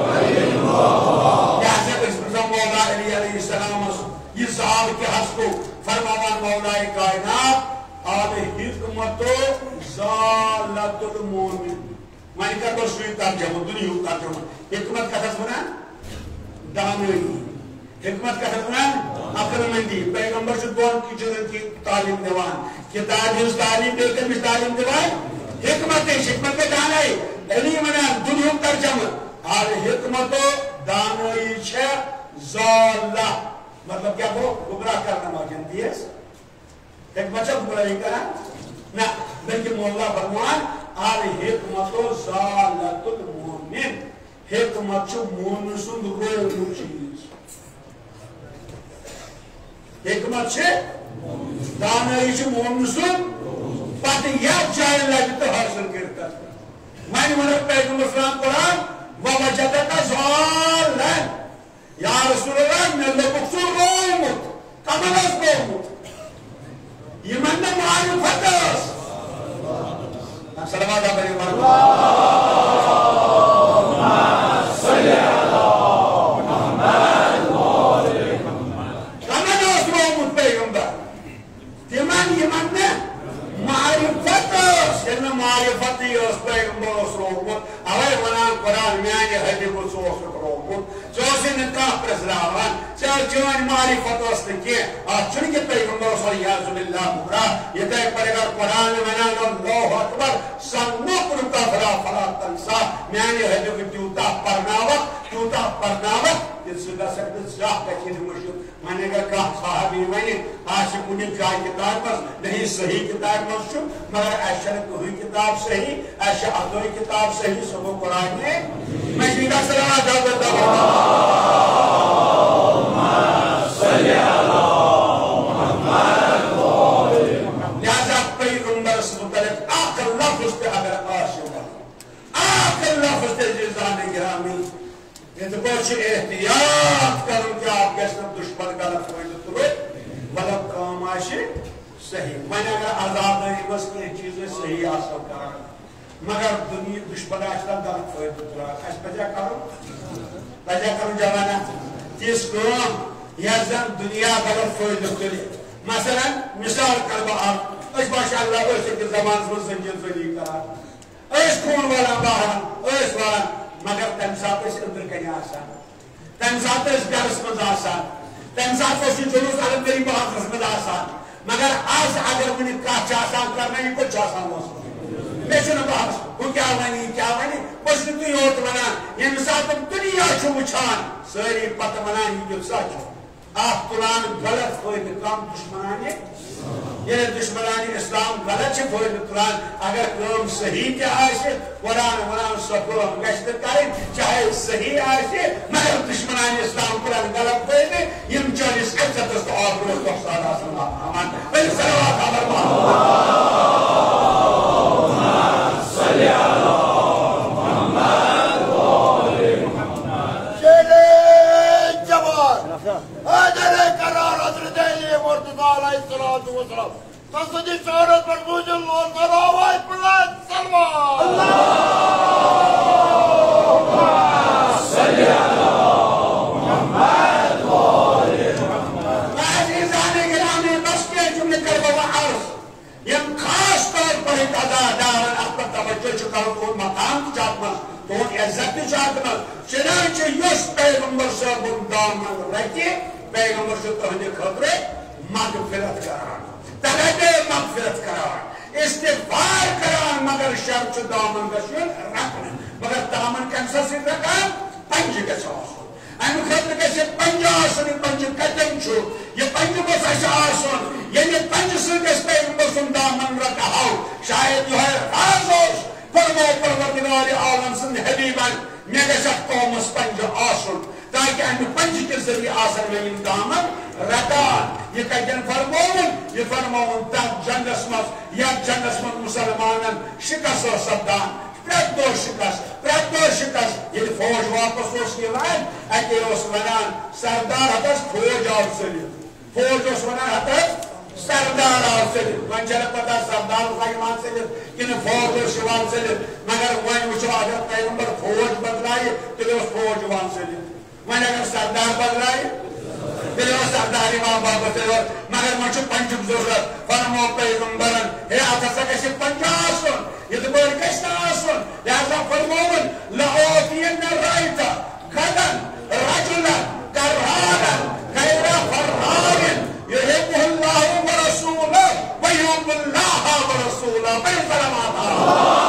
لہذا أسۍ پرٛژھو مولا علی علیہ السلامس یہِ زال کیٛاہ گوٚو فرماوان مولائے کائنات الحکمت ضالۃ المؤمن وۄنۍ کرٕ بہٕ سُے ترجمہ دُنیہُک ترجمہ حکمت کتھس ونان دانٲیی حکمت کتھس ونان عقل مندی پیغمبر چھُ دۄن چیٖزن کی تعلیٖم دِوان کِتابہِ ہٕنٛز تعلیٖم بیٚیہِ کٔمِچ تعلیٖم دِوان حکمت حکمت گٔے دانٲیی علی ونان دُنیہُک ترجمہ الحکمت دانٲیی چھےٚ ضالہ مطلب کیٛاہ گوٚو گمراہ کرن واجٮ۪ن تیز حکمت چھا گمراہی کران نہ بلکہ مولا فرمان الحکمت ضالۃ المؤمن حکمت چھُ مومن سُنٛد روونُک چیٖز حکمت چھِ دانٲیی چھِ مومن سُنٛد پتہ یہ جائے لگے تو حاصل کرتا میں نے پیغمبر اسلام قرآن ووجدک ضالا یا رسول اللہ میں لوگ سو رومت کمن اس رومت یہ من معرفت اس صلوات علیہ صلی اللہ محمد کمن اس رومت پیغمبر تمن یہ من معرفت اس یعنی معرفت اس پیغمبر اس رومت اوے ونان قرآن میانی حدیب اس رومت چوسی نکاح پرسراوان چون معرفت اس کی چون کہ پیغمبر صلی اللہ مبرا یہ تے پڑھگر قرآن ونان اللہ اکبر سنقرک فلا فلا تنسا میانی حدیب تیوتا پرناوت یہ سگا سکت شاہ کچھن مشکل میں نے کہا صحابی ونی آشی کنی جائے کتاب پر نہیں صحیح کتاب مشکل مگر ایشر کوئی کتاب صحیح ایشر ادوئی کتاب صحیح سبو قرآن میں میں شیدہ صلاح جاؤں صلی اللہ محمد لہذا پیغمبر سے متعلق آخر لفظ پہ اگر آشکا آخر لفظ پہ جزان گرامی یہ تو بہت احتیاط کروں کہ آپ کیسے دشمن کا لفظ ہوئی مطلب کام آشی صحیح میں نے اگر آزاد نہیں بس کی چیزیں صحیح آسل کرا مگر دنیا دشمن آشتا غلط فائدہ ترا اس پجا کروں جوانا جس کو یہ زن دنیا غلط فائدہ تری مثلا مثال کربا آپ اس ماشاءاللہ اس کے زمان سے زنجیر زنی کرا اس کون والا باہر اس والا مگر تم سات اس اندر کنی آسان تم سات اس گرس مز آسان تم سات اس جلوس علم میری بہت مز آسان مگر آج اگر منی کاچ آسان کرنا یہ کچھ آسان ہو سکتا میں چھو بحث وہ کیا ونی کچھ تو یوت ونا یہ مثال تم دنیا چھو وچھان ساری پتہ ونا یہ جو سچ آپ قرآن غلط کوئی کام دشمنانی یہ دشمنانی اسلام غلط چھ کوئی قرآن اگر کام صحیح کیا آئے قرآن سکون گشت کریں چاہے صحیح آئے مگر دشمنانی اسلام قرآن غلط کوئی یم چالیس عزت است اور برس کو سارا سلام امان بل صلوات علی محمد صلی اللہ محمد محمد شیل جوان حیدر قرار حضرت علی مرتضی علیہ السلام تصدی شہرت پر روج اللہ صلوات بلند سلوات اللہم صلی اللہ محمد محمد عزیزان گرامی بس کے جملے کربا و عرض یہ خاص طور پر ایک ادادار اپنا توجہ چکا تو مقام چاہت مل تو عزت چاہت مل چنانچہ یس پیغمبر صاحب دامن رکھے پیغمبر سے تہنے خطرے مغفرت کران تہنے مغفرت کران استغفار کران مگر شرچ دامن گشن رکھن مگر دامن کنسا سے رکھان پنج گسا آسن این خطر کسی پنج آسن پنج قدم چھو یہ پنج بس ایسا آسن یعنی پنج سے کس پیغمبر سے دامن رکھا ہو شاید جو ہے رازوش فرمو پروردگار عالم سن حبیبان میں گسا قومس پنج آسن تاکہ ان پنج کے ذریعے آسن میں دامن رکھان یہ کہتن فرمون تک جنگس مز یا جنگس مز مسلمانن شکست سپدان پریت دو شکست یہ فوج واپس اس یوان اکی اس ونان سردار ہتس فوج آو سلید فوج اس ونان ہتس سردار آو سلید ون چلے پتا سردار فائمان سلید کن فوج اس یوان سلید مگر ون وچو اگر پیغمبر فوج بدلائی تو اس فوج وان سلید ون اگر سردار بدلائی پھر وہ سردار امام بابا سے مگر مجھے پنجم ضرورت فرمو پیغمبرن ہے آتا سا کسی پنجا آسن یہ تو بڑھ کشتا آسن لہذا فرمون لعوتین رائتا غدن رجلا کرہانا غیر فرہارن یحب اللہ ورسولہ ویحب اللہ ورسولہ بے سلامات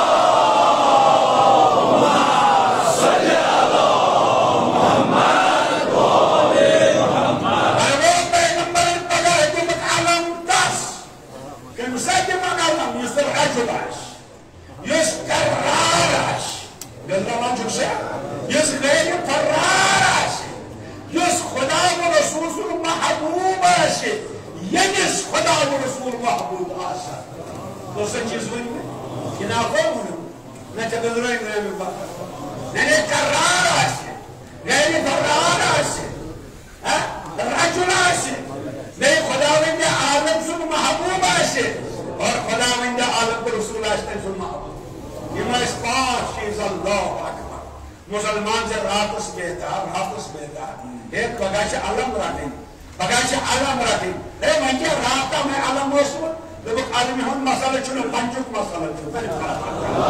یس غیر فرار یس خدا و رسول محبوب یس خدا و رسول محبوب تو سچ چیز ون یہ نا کو نہ چکن روئی میں بات نہ کرار آسے غیر فرار آسے رجل آسے نہیں خداوند عالم سن محبوب آسے اور خداوند عالم رسول آسے سن محبوب یہ میں اس پاس چیز اللہ اکبر مسلمان سے راتس بیدار ایک بگاش علم رکھیں بگاش علم رکھیں اے من کیا رابطہ میں علم ہوسو لیکن علم ہم مسئلہ چنو پنچک مسئلہ چنو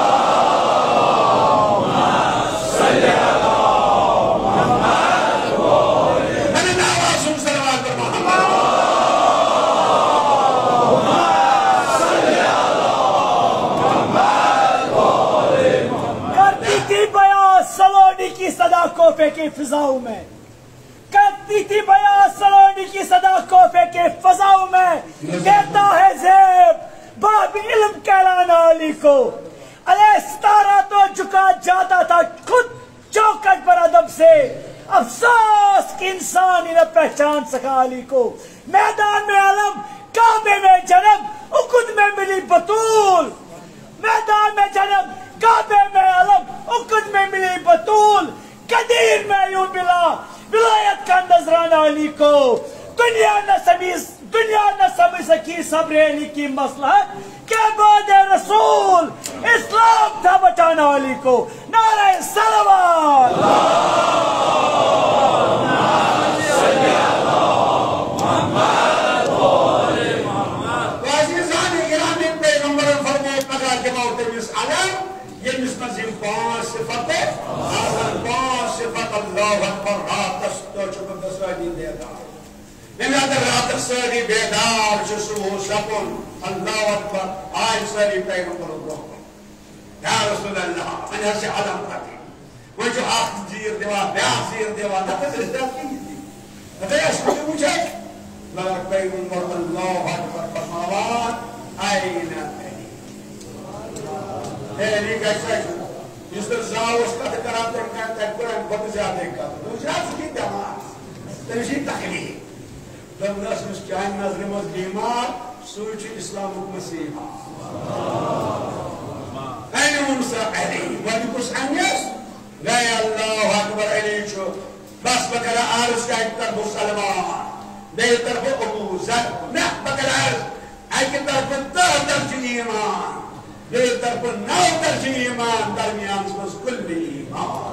کی صدا کوفے کی فضاؤں میں کرتی تھی بیان سلونی کی صدا کوفے کے فضاؤں میں کہتا ہے زیب باب علم کہلانا علی کو علیہ ستارہ تو جھکا جاتا تھا خود چوکٹ پر ادب سے افسوس کہ انسان ہی نہ پہچان سکا علی کو میدان میں علم کعبے میں جنم اکد میں ملی بطول میدان میں جنم کعبے میں علم اکد میں ملی بطول قدیر میں یوں ملا ولایت کا نظرانہ علی کو دنیا نہ سمجھ سکی صبر علی کی مصلحت کہ بعد رسول اسلام تھا بچانا علی کو نعرہ صلوات یہ نسبت پانچ صفت ہے پانچ صفت اللہ اکبر راتس تو چکم دسوادی بیدار نمیاد راتس ساری بیدار چو صبح شپن اللہ اکبر آج ساری پیغمبر اللہ یا رسول اللہ من ہر سے عدم کرتی وہ جو آخر زیر دیوان بیاخ زیر دیوان نفذ رسدت کی تھی نفذ اشکر مجھے لارک پیغمبر اللہ اکبر فرماوان این علی کیسا ہے جس پر زاوش کا تکرام تو کہتا ہے قرآن بہت زیادہ کرتا ہے مجھے سکی دماغ تنشی تخلیق جب نسمس چاہن نظر مز بیمار سوچ اسلام مسیحا این منصر علی ولی کس انیس گئے اللہ اکبر علی چھو بس بکر عرض کا ایک طرف سلمان دے طرف ابو ذر نہ بکر عرض ایک طرف درجہ ایمان یہ طرف نو درجہ ایمان درمیان سمس کل ایمان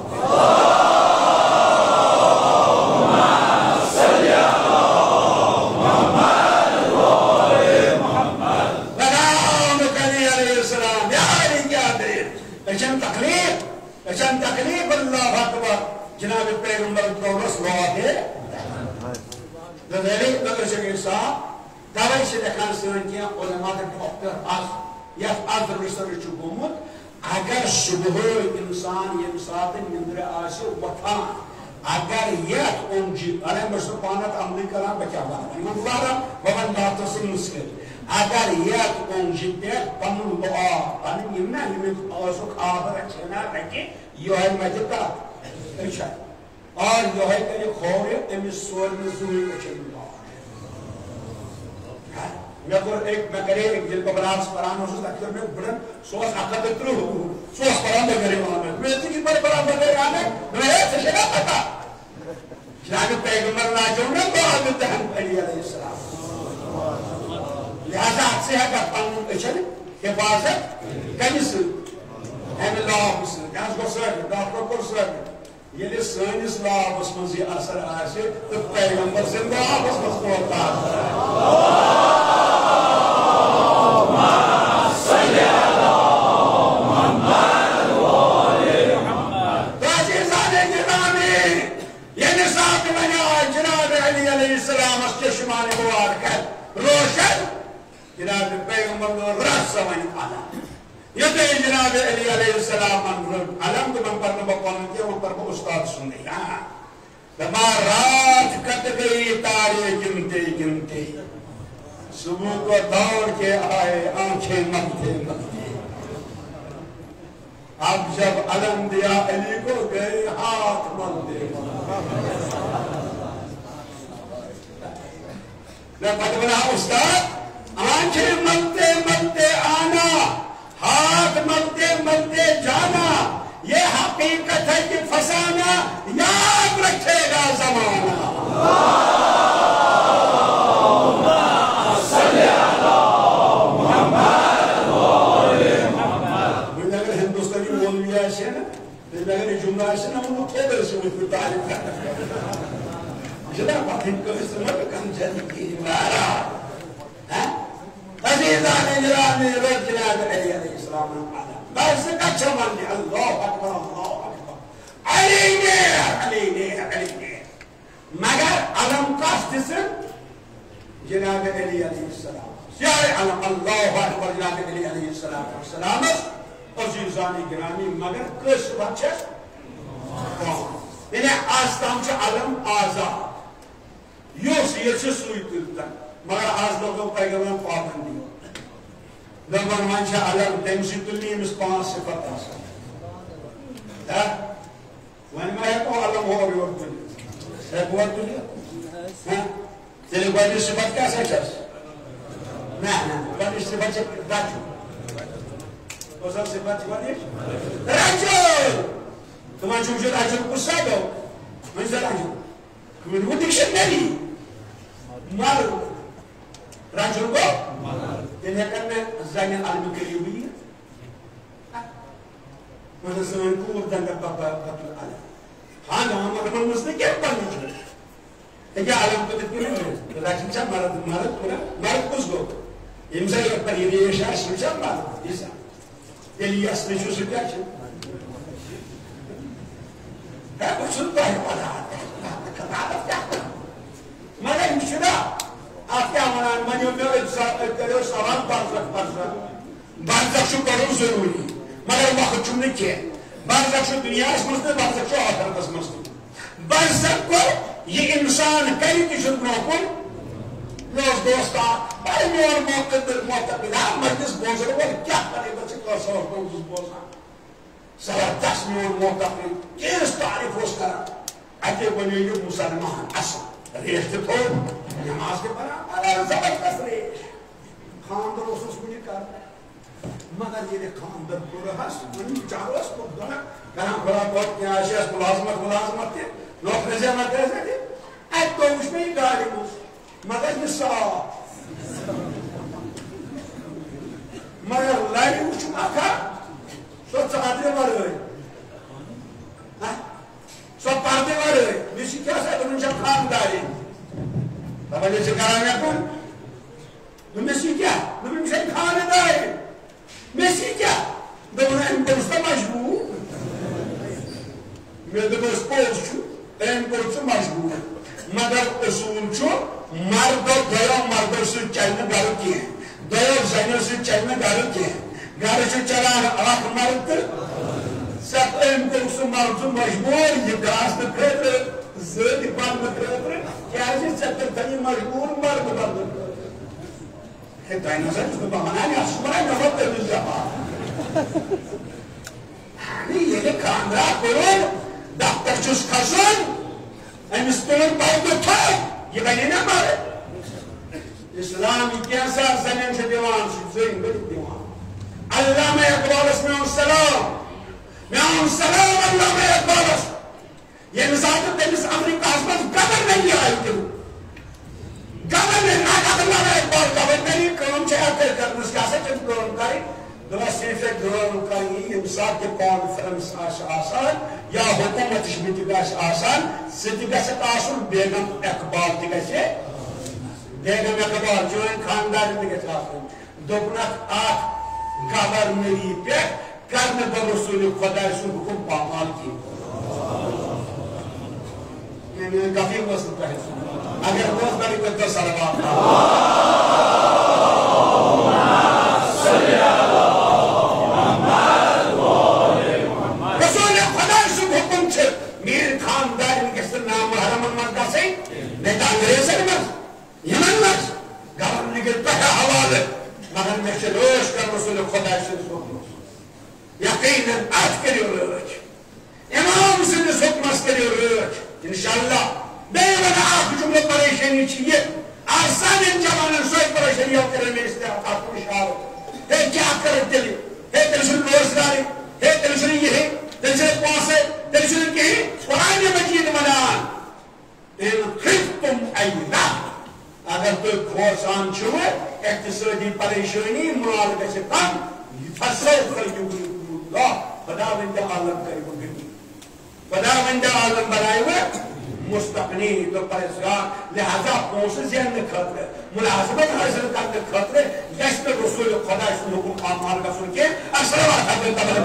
صلی اللہ محمد وآل محمد برامک علی علیہ السلام یا علی کیا دیر اچھن تقلیب اللہ اکبر جناب پیغمبر دورس لوگ ہے دلیلی نگر شکر صاحب دوائی سے دکھان سنن کیا علماء ڈاکٹر آس یا آدھر رسر چکومت اگر صبح انسان یہ ساتھ نندر آسے وطان اگر یہ اونجی علیہ مرسل پانت عملی کرام بچا بارا ایمان بارا بابن دارتس مسکر اگر یہ اونجی پیٹ پنن دعا پنن یمنا یمن آسو کھابر اچھنا رکھے یہ ہے مجھتا اچھا اور یہ ہے کہ خوری امی سور میں زوری اچھن میں کرے ایک جلد ببراس پران ہو سکتا اکثر میں بڑھن سوس آقا دترو سوس پران دے گرے وہاں میں تکی پر پران دے گرے آنے میں سے شکا پتا جناب پیغمبر لا جوڑنا تو آدھت ہم علی علیہ السلام لہذا اکسے ہے کہ پانون اچھل حفاظت کنس ہم اللہ حسن کانس کو سر ڈاکٹر کو سر یہ لئے سینس اللہ بس منزی اثر آسے تو پیغمبر زندہ بس بس کو اتا جناب پیغمبر نے رس سمجھ آنا یہ تو جناب علی علیہ السلام علم تو من پر بقوان کے اوپر کو استاد سنی دمار رات کٹ گئی تارے گنتے گنتے صبح کو دوڑ کے آئے آنکھیں مکتے اب جب علم دیا علی کو گئے ہاتھ ملتے میں پتہ بنا استاد آنکھیں ملتے ملتے حقیقت ہے کہ فسانہ یاد رکھے گا زمانہ. اگر ہندوستانی مولوی آئے نا اگر جملہ آئے نا وہ تھوڑے سے وہ تعلیم کرتا جناب آپ ان کو استعمال کم جن کی مارا عزیزان اجرانی رب جناب علیہ السلام بس کچھ مانے اللہ اکبر علی مگر علم کاشت سے جناب علیہ السلام سیاہ علم اللہ اکبر جناب علیہ السلام عزیزان گرامی مگر کس بچس یعنی آستان چھ علم آزاد یوس یہ چھ سوئی تلتن مگر آز لوگوں پیغمبر پابندی دبن من چھ علم تمسی تلی امس 5 صفت آسان وین میں ہیکو علم ہو رہی اور تلی ہیکو اور تلی تیلی گوڑی صفت کیسے چس نا گوڑی صفت چھ رجو وصل صفت گوڑی رجو تمہیں چونچہ رجو قصہ دو من سے رجو کمین وہ ڈکشنری مر رجل کو یہ کرنے زین علم کے لیے ہوئی ہے مجھے سمجھ کو اردن کا بابا علم ہاں جہاں مگر مسئلہ کیا پڑھنے چھوڑے یہ علم کو دیکھ نہیں ہے رجل چاہ مرد کس گو امزا یہ پر یہ شاہ سمجھا مرد ایسا یہ لیے اصلی شو سے کیا چھوڑے ہے کچھ سنتا ہے پڑھا کتابت کیا مگر مشدہ آپ کیا منان منیو میں کرو سوال برزخ شو کرو ضروری مگر وقت چون نہیں کیا برزخ شو دنیا اس مسئلہ برزخ شو آخرت اس مسئلہ برزخ کو یہ انسان کئی کی شد نوکن نوز دوستا بھائی میور معتقد مجلس بوزر وہ کیا کرے بچے کار سوال مجلس بوزر سوال 10 میور معتقد کیس تعریف اس کرا اتے بنیو یہ مسلمان اصل ریشت تو نماز کے پڑھا زبردست ریش خاندر اس منی کر مگر یہ خاندر پورا ہے منی چارو اس کو دنا کہاں بڑا بہت کیا ہے ملازمت کے لوگ رضا مت ایسے تھے ایک تو اس میں ہی گاڑی مگر یہ صاف مگر لائن اچھ مکھا سو چاہتے مر گئے سو پاردے مر گئے میسی کیا سا تو منشا خانداری بابا جیسے کرانے کن میسی کیا منشا خانداری میسی کیا دونوں انپرستا مجبور میں دونوں سپوز چھو انپرستا مجبور مگر اصول چھو مرد و دیو مرد سے چلنے گھر کی ہیں دیو زینوں سے چلنے گھر کی ہیں گھر سے چلانا آخ مرد سب انپرستا مرد مجبور یہ گاس نکھر زیادی بند نکھر کیا جی سکر تنی مجبور مرد بند ہے دائنہ سا جس کو بہانا نہیں اسمرہ نفت تیمیز جاپا یہ لئے کاندرہ کرو دفتر چوز خسن امستور باؤ تھا یہ بہنے نہ مارے اسلامی کیسا زمین سے دیوان زین بڑی دیوان علامہ اقبال اسم السلام علامہ اقبال اسم یہ نظام تیمیز امریکہ اسمت گبر نہیں آئی کیوں گبر نہیں آئی علامہ اقبال گبر نہیں کرم چاہتے کرنس کیسے چند کرم کری درستی فکر کرم کری امساک کے کانفرنس آسان یا حکومت شمیتگاش آسان ستگاش آسان بیگم اقبال تگاش بیگم اقبال جو ان خاندار تگاش آسان دوبنک آت گورنری پہ کرنے پر رسول خدا سن حکم پامال کی میں کافی وصل پہنچ اگر روز بری قدر صلوات رسول خدا سن حکم چھے میر خاندار ان کے سر نام محرم المردہ سے نیتا انگریزر مرز یمن مرز گورنری کے پہا حوالے مگر میں چلوش کر رسول خدا سن حکم یقیناً آج کری روچ امام سن حکم اس کری روچ انشاءاللہ بیوانا آخ جملہ پریشانی چیئے آسان جوانن سوئی پریشانی آپ کرنے میں استعمال کو اشارت ہے کیا کرتے لئے ہے تلسل روزگاری ہے تلسل یہ ہے تیسے پاسے تیسے کی قرآن مجید منان ان خفتم اینا اگر تو کھوسان چھوئے اقتصادی پریشانی مراد کیسے کم فصوف یغنیکم اللہ خداوند عالم کرے مگنی خداوند عالم بنائے ہوئے مستقنی تو پریشان لہذا پونسے زیادہ خطرے ملازمت حاصل کرنے خطرے جس پر رسول خدا اس حکم آمال کا سن کے السلام حضرت قبر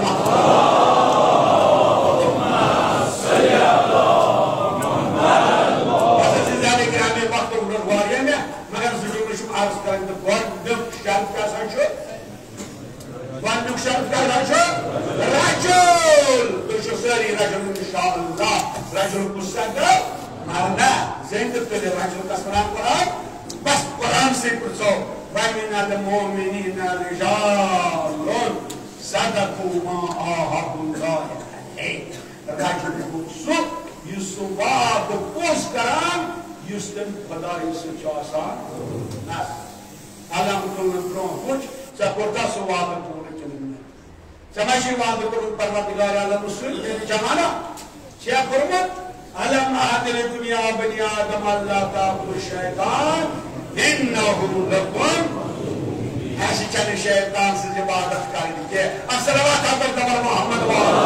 اللہم صلی علی محمد حضرت زیادہ گرامی وقت رضواریہ میں مگر زجور شب عرض کریں تو گوڑ شرط کا سن شو وانک شرط کا سن شو رجل تو شو سری رجل انشاءاللہ رجل مستقر مارنا زند تلے رجل کا سنان قرآن بس قرآن سے پرسو وَمِنَ الْمُؤْمِنِينَ رِجَالٌ صَدَقُوا مَا عَاهَدُوا اللَّهَ عَلَيْهِ رجل سو یسو وعد پوس کران یستن خدای سے چاسان ناس علم کنن برون کچھ سپورتا سو وعد پورے چلنے سماشی وعد کرو پروردگار عالم رسول یعنی جمانا چیا کرمت علم آدل دنیا بنی آدم اللہ تعبد الشیطان انہو لکن ایسی چلے شیطان سے عبادت کاری دیکھے السلامات حضرت عمر محمد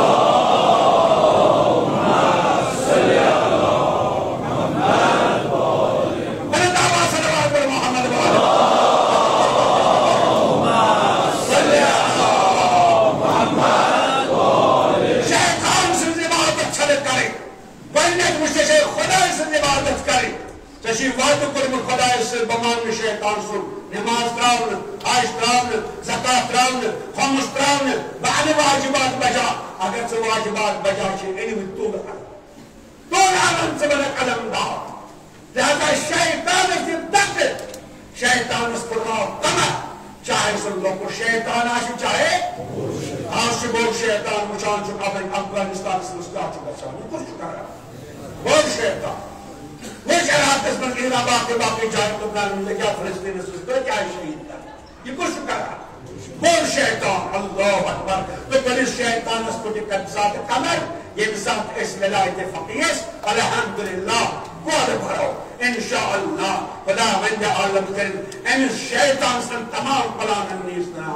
صلی اللہ محمد بلد آواز صلوات پر محمد صلی اللہ محمد شیطان سے عبادت چلے کرے بلنیت مجھے خدا سے عبادت کرے تشی وعد کرم خدا سے بمان شیطان سن نماز تراؤن عائش تراؤن زکاة تراؤن خمس تراؤن بعد واجبات بجا اگر سے واجبات بجا چھے انہی طول عالم سے بلک علم دا لہذا شیطان اس دن دکت شیطان اس پر راو کمر چاہے سن لوگ کو شیطان آشی چاہے آشی بول شیطان مچان چکا بھئی افغانستان سے مسکا چکا چاہے کچھ چکا رہا بول شیطان وہ شرات اس پر کہنا باقی جائے تو بلان میں کیا فلسطین اس پر کیا شہید کر یہ کچھ شکر ہے بول شیطان اللہ اکبر تو پلیس شیطان اس کو دکت ذات کمر یہ ذات اس ولایت فقیس الحمدللہ گوڑ بھرو انشاءاللہ خدا وند عالم کرن ان شیطان سن تمام پلانن نیستنا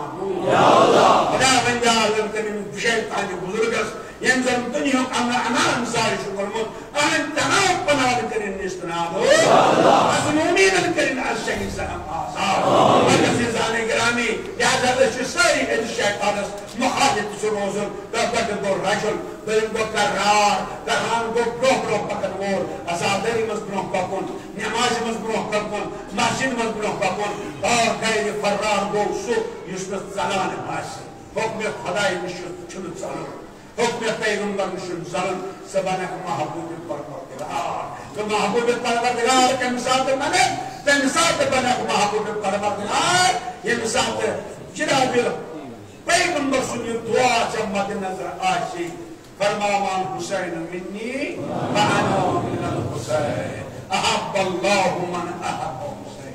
خدا وند عالم کرن شیطان بزرگس ينزل دنيا أمنا أمام زاري شكرمون أمن تمام قناة الكريم نستنادو أسنونين الكريم الشيء سلام آثار وقفي زاني قرامي يعزل الشساري إذ الشيطان مخاطب سروزن بقدر رجل بلنگو قرار قرانگو بروح بقدور أسادري مزبروح بقون نماز مزبروح بقون مسجد مزبروح بقون اور غير فرار گو سو يشنس زلان ماسي حکم خدای نشد چلت زلان حکم پیغمبر نشد زلن سبانک محبوب پروردگار تو محبوب پروردگار کے مثال بنے تو مثال بنے محبوب پروردگار یہ مثال جناب پیغمبر سنی دعا جب مد نظر آشی فرمان حسین منی وانا من الحسین احب اللہ من احب حسین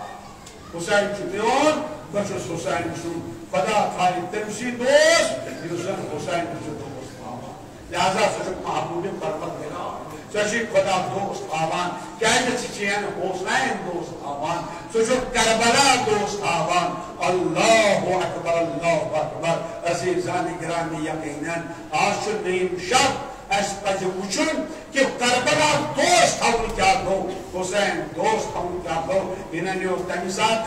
حسین چپیون بچس حسین چون خدا تھاری تمسی دوست حسین حسین دوست لہذا سجد محبوب پروردگار سجد خدا دوست آوان کہتے چچین حسین دوست آوان سجد کربلا دوست آوان اللہ اکبر عزیزان گرامی یقیناً آشر نیم شب اس پج وچن کہ کربلا دوست ہوں کیا دو حسین دوست ہوں کیا دو انہوں نے اکتنی ساتھ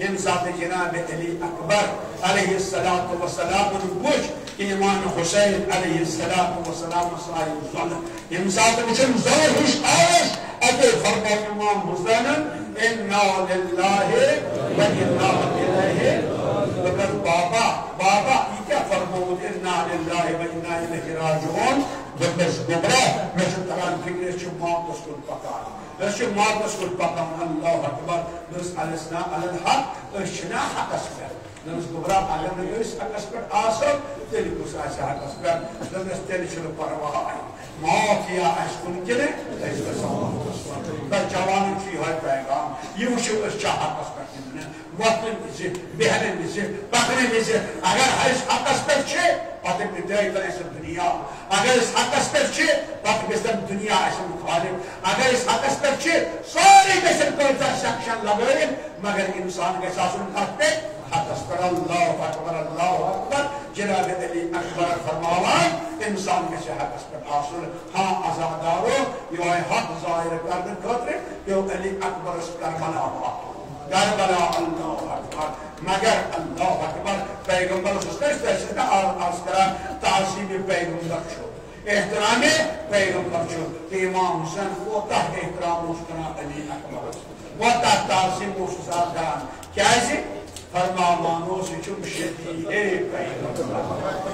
جناب علی اکبر علیہ السلام نبوش کہ امام حسین علیہ السلام صاحب ظلم امسات وچن ظاہرش آش اگر فرما امام حسین انا للہ و انا الیہ وقت بابا یہ کیا فرمود انا للہ و انا الیہ راجعون بس گبرا مجھے تران فکر چھ ماتس کل پکان اس چھ ماتس کل پکان اللہ اکبر نس الاسنا علی الحق اشنا حق اسفر نس گبرا علم نس حق اسفر آسر تیلی کس آسا حق اسفر نس تیلی چلو پروائی موت یا اشکن کنے اس بسان در جوانن چی ہوئی پیغام یہ وشو اس چاہ حق اسفر کنے وطن دیزی بہنن دیزی بکرن دیزی اگر اس حق اسفر چھے پتہ مخالف دائما اسم دنیا اگر اس حق استر چھ پتہ گژھن دنیا اسم مخالف اگر اس حق استر چھ ساری گژھن کۭژاہ سیکشن لگٲیِتھ مگر انسان گژھِ آسُن کتھ پٮ۪ٹھ حقس پٮ۪ٹھ اللہ اکبر جناب علی اکبر فرماوان انسان گژھِ حقس پٮ۪ٹھ آسُن ہاں عزادارو یہوے حق ظاہر کرنہٕ خٲطرٕ پیوٚو علی اکبرس کربلا واتُن کربلا اللہ اکبر مگر اللہ اکبر پیغمبر اس عرض کران تعظیم پیغمبر چھُ احترام پیغمبر چھُ تہٕ امام حسین کوتاہ احترام اوس کران علی اکبرس کوتاہ تعظیم اوسُس کران کیازِ فرماوان اوس یہِ چھُم شبیٖح پیغمبر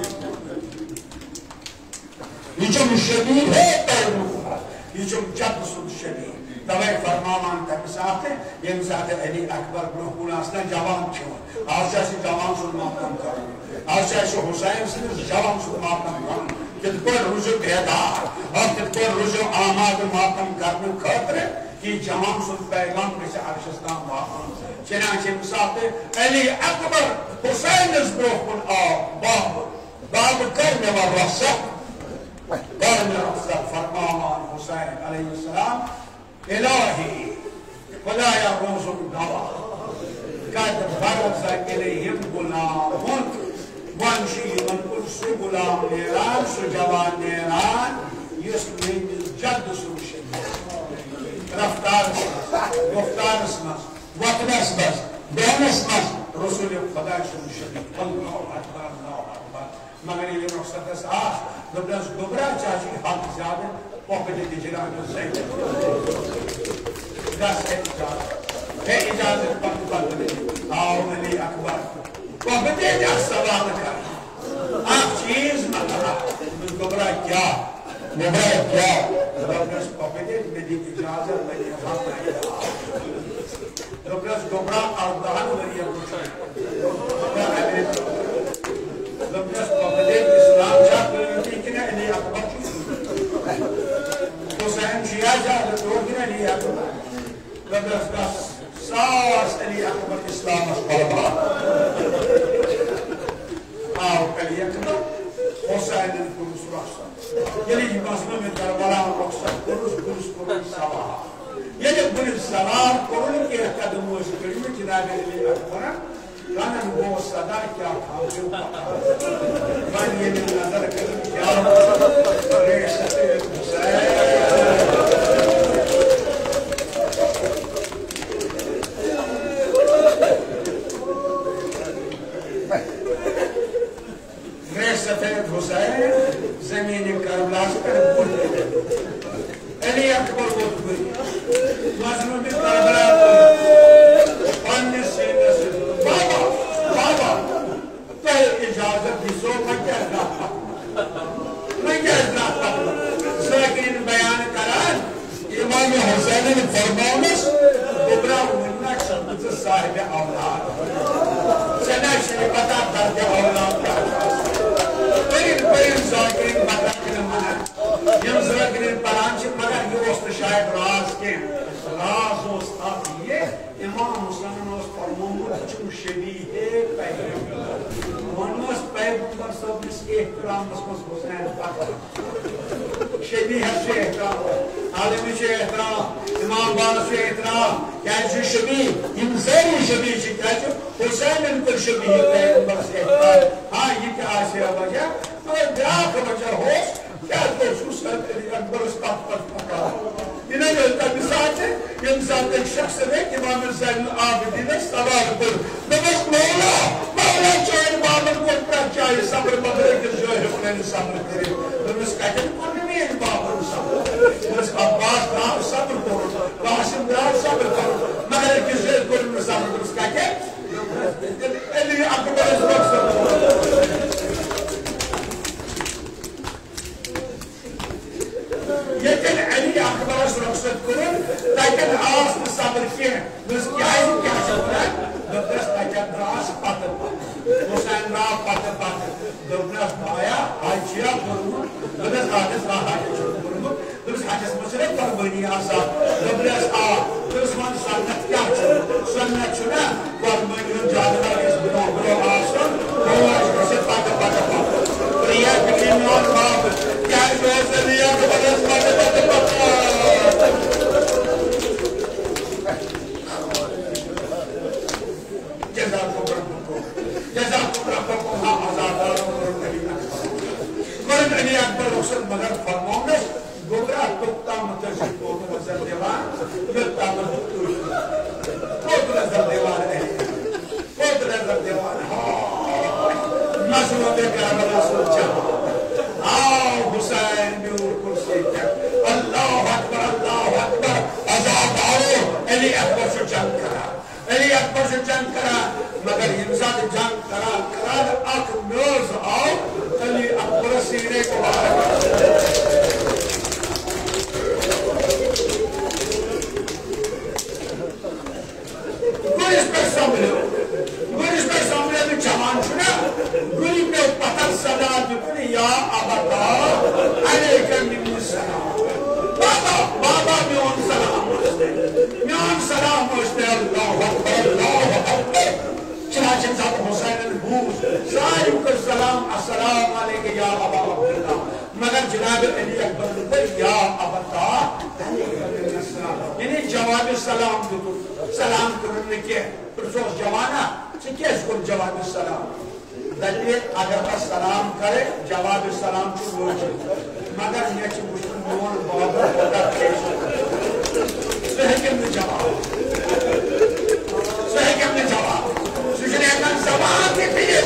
یہِ چھُم شبیٖح پیغمبر یہِ چھُم جد سُنٛد شبیٖح توے فرماوان تمہِ ساتہٕ ییٚمہِ ساتہٕ علی اکبر برونٛہہ کُن آسہِ نا جوان چھُ آز چھُ اَسہِ جوان سُنٛد ماتم کرُن آز چھُ اَسہِ حُسین سٕنٛدِس جوان سُنٛد ماتم کرُن تِتھ پٲٹھۍ روٗزِو بیدار اور تِتھ پٲٹھۍ روٗزِو آماد ماتم کرنہٕ خٲطرٕ کہ جوان سُنٛد پیغام گژھِ عرشس تام واتُن چنانچہ ییٚمہِ ساتہٕ علی اکبر حُسینس برونٛہہ کُن آو بابہٕ کر مےٚ وۄنۍ رخصت فرماوان حُسین علیہ السلام الہی خدایا روزُن گواہ قد برز الیہم غلامن وۄنۍ چھُ یِمن کُن سُہ غلام نیران سُہ جوان نیران یُس میٲنِس جد سُنٛد شبیٖح رفتارس منٛز گفتارس منٛز وۄتھنس منٛز بیہنس منٛز رسول خدا سُنٛد شبیٖح اللہ اکبر مگر ییٚلہِ رخصتس آس دوٚپنس گوٚبرا ژےٚ چھُے حق زیادٕ پۄپھتہِ تہِ جناب گژھ اجازت پتہٕ آو علی اکبر پۄپھتہِ تہِ اکھ سوال کران اکھ چیٖز مگر گوٚبرا کیٛاہ دوٚپنس پۄپھتہِ مےٚ دِ اجازت مےٚ دِ حق دوٚپنس گوٚبرا 14 ؤرین دوٚپنس پۄپھتہِ اسلام چھا قۭمتی کِنہٕ علی اکبر چھُ حُسین چھُ اجازت روزِ علی اکبر دوٚپنس گژھ ساس علی اکبر اسلامس قۄربان آو علی اکبر حُسینن کوٚرُس رخصت ییٚلہِ یہِ مسلہٕ کربلا رخصت کوٚرُس بہٕ کوٚرُن سوار ییٚلہِ بہٕ سوار کوٚرُن کینٛہہ قدم ٲسۍ کٔرمٕتۍ جناب علی اکبرن کنن گوٚو صدا کیٛاہ تھاوِو وۄنۍ ییٚلہِ نظر کٔرٕم کیٛاہ ریشت حُسین سفید حسین زمین کربلاس پر بوٹ علی اکبر ووت بری مظلوم کربلا پننس سینس بابا تۄہہِ اجازت دِژو وۄنۍ کیٛازِ ناتھ سٲکِن بیان کران امام حسینن فرماونس گوٚبرا وُنہِ نا چھُکھ ژٕ صاحبِ اولاد ژےٚ نا چھےٚ پتہ درد اولاد کیٛاہ ذاکرین پتہ منع یم ذاکرین پران مگر یہ اوس نہٕ شاید راز کینٛہہ راز اوس اتھ یہِ امام حسینن اوس فرمومُت چھُم شبیٖح پیغمبر ووٚنمَس پیغمبر صٲبنِس احترامس منٛز حُسین پتہ شبیٖحس چھُ احترام عالمس چھُ احترام امام بابس چھُ احترام کیٛازِ چھُ شبیٖح یم سٲری شبیٖح چھِ کیٛازِ حُسینن کوٚر شبیٖح پیغمبرس احترام ہاں یہِ تہِ آسہِ ہا وجہ مگر بیٛاکھ وجہ اوس کیٛازِ اوس حُسین علی اکبرس تتھ پتہٕ پکان یہِ نہ ٲس تمہِ ساتہٕ ییٚمہِ ساتہٕ أکۍ شخصن أکۍ امام زین العابدیٖنس سوال کوٚر دوٚپُس مولا چٲنۍ بابن کوٚر پرٛٮ۪تھ جایہِ صبر مگر أکِس جایہِ ہیوٚک نہٕ أمِس صبر کٔرِتھ دوٚپمس کتٮ۪ن کوٚر نہٕ میٛٲنۍ بابن صبر دوٚپمس عباس درٛاو صبر کوٚرُن قاسم درٛاو صبر کوٚرُن مگر أکِس جایہِ کوٚر نہٕ صبر دوٚپمس کتٮ۪ن علی اکبرس رخصت ییٚتٮ۪ن علی اکبرس رخصت کوٚرُن تتٮ۪ن آس نہٕ صبر کینٛہہ دوٚپمس کیٛازِ کیٛاہ چھِ ونان دوٚپنس تتٮ۪ن درٛاس پتہٕ حُسین درٛاو پتہٕ دوٚپنس بایا حج چھُیا کوٚرمُت دوٚپنس حجس حج چھُ کوٚرمُت دوٚپمس حجس منٛز چھِ نہ قۄربٲنی آسان شامل خود نظر دیوان ہے خود نظر دیوان مظلوم کربلا سوچا آؤ حسین نور کرسی تک اللہ اکبر عذاب آؤ علی اکبر سے جنگ کرا علی اکبر سے جنگ کرا مگر ہمزاد جنگ کرا اک میوز آؤ علی اکبر سینے کو گریز پر سامنے میں جوان چھنا گری پہ پتر صدا دکھنی یا ابتا علیکم من السلام بابا میون سلام ہوشتے اللہ اکبر چنانچہ ذات حسین البوز ساری کو السلام علیکم یا ابا عبداللہ مگر جناب علی اکبر پر یا ابتا علیکم من السلام یعنی جواب سلام دکھو سلام کرنے کے پرسوس جوانا چکے اس کو جواب سلام دلیل اگر پر سلام کرے جواب سلام چھو روچے مگر یہ چھو مسلمان بابا ہوتا پیش سہکم نے جواب سجنے اکن زبان کے پیئے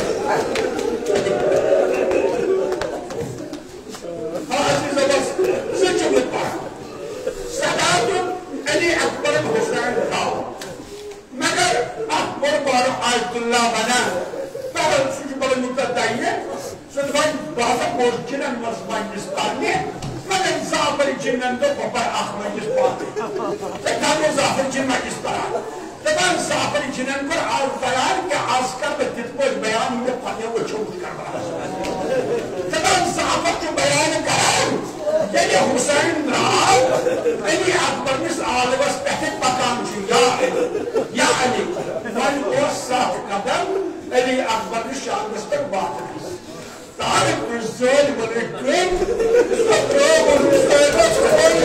حاضر زبس سچمت پارا صداتم علی اکبر حسین کھاؤ مگر اکبر بارو آیت اللہ بنا تاول سجو بڑا متدائیے سجوان بازا پوش جنن مرزبان جسپانے مگر زافر جنن دو پپر اخمر جسپانے تکانو زافر جنن جسپانا تبان زافر جنن پر آل بیان کے آسکر بتت پوش بیان یہ پانے وہ چھوٹ کر بڑا تبان زافر جو بیان کران یعنی حسین راو علی اکبر نس آلوس پہت پکان چھو یا علی من او سات قدم علی اکبر نس شانگس پر بات ہے تارک رزول ورکن سکروب ورزول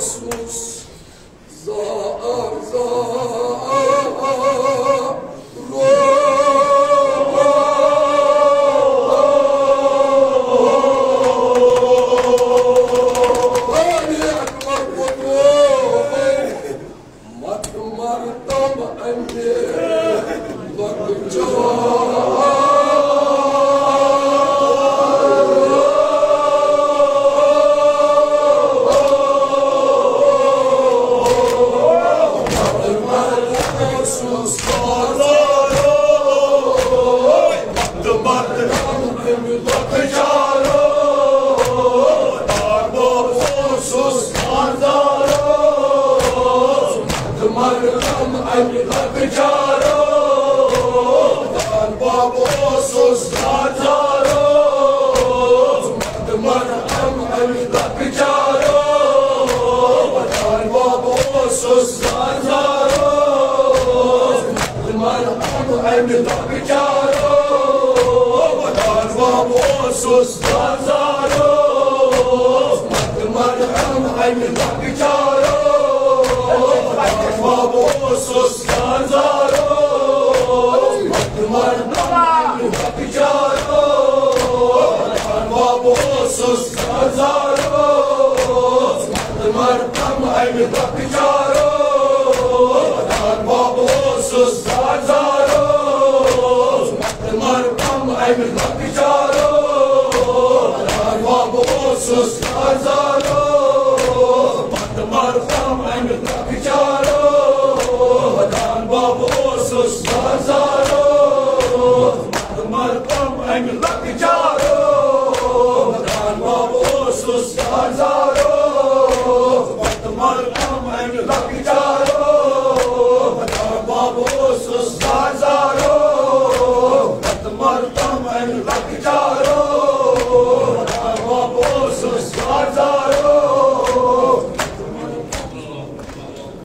Lucky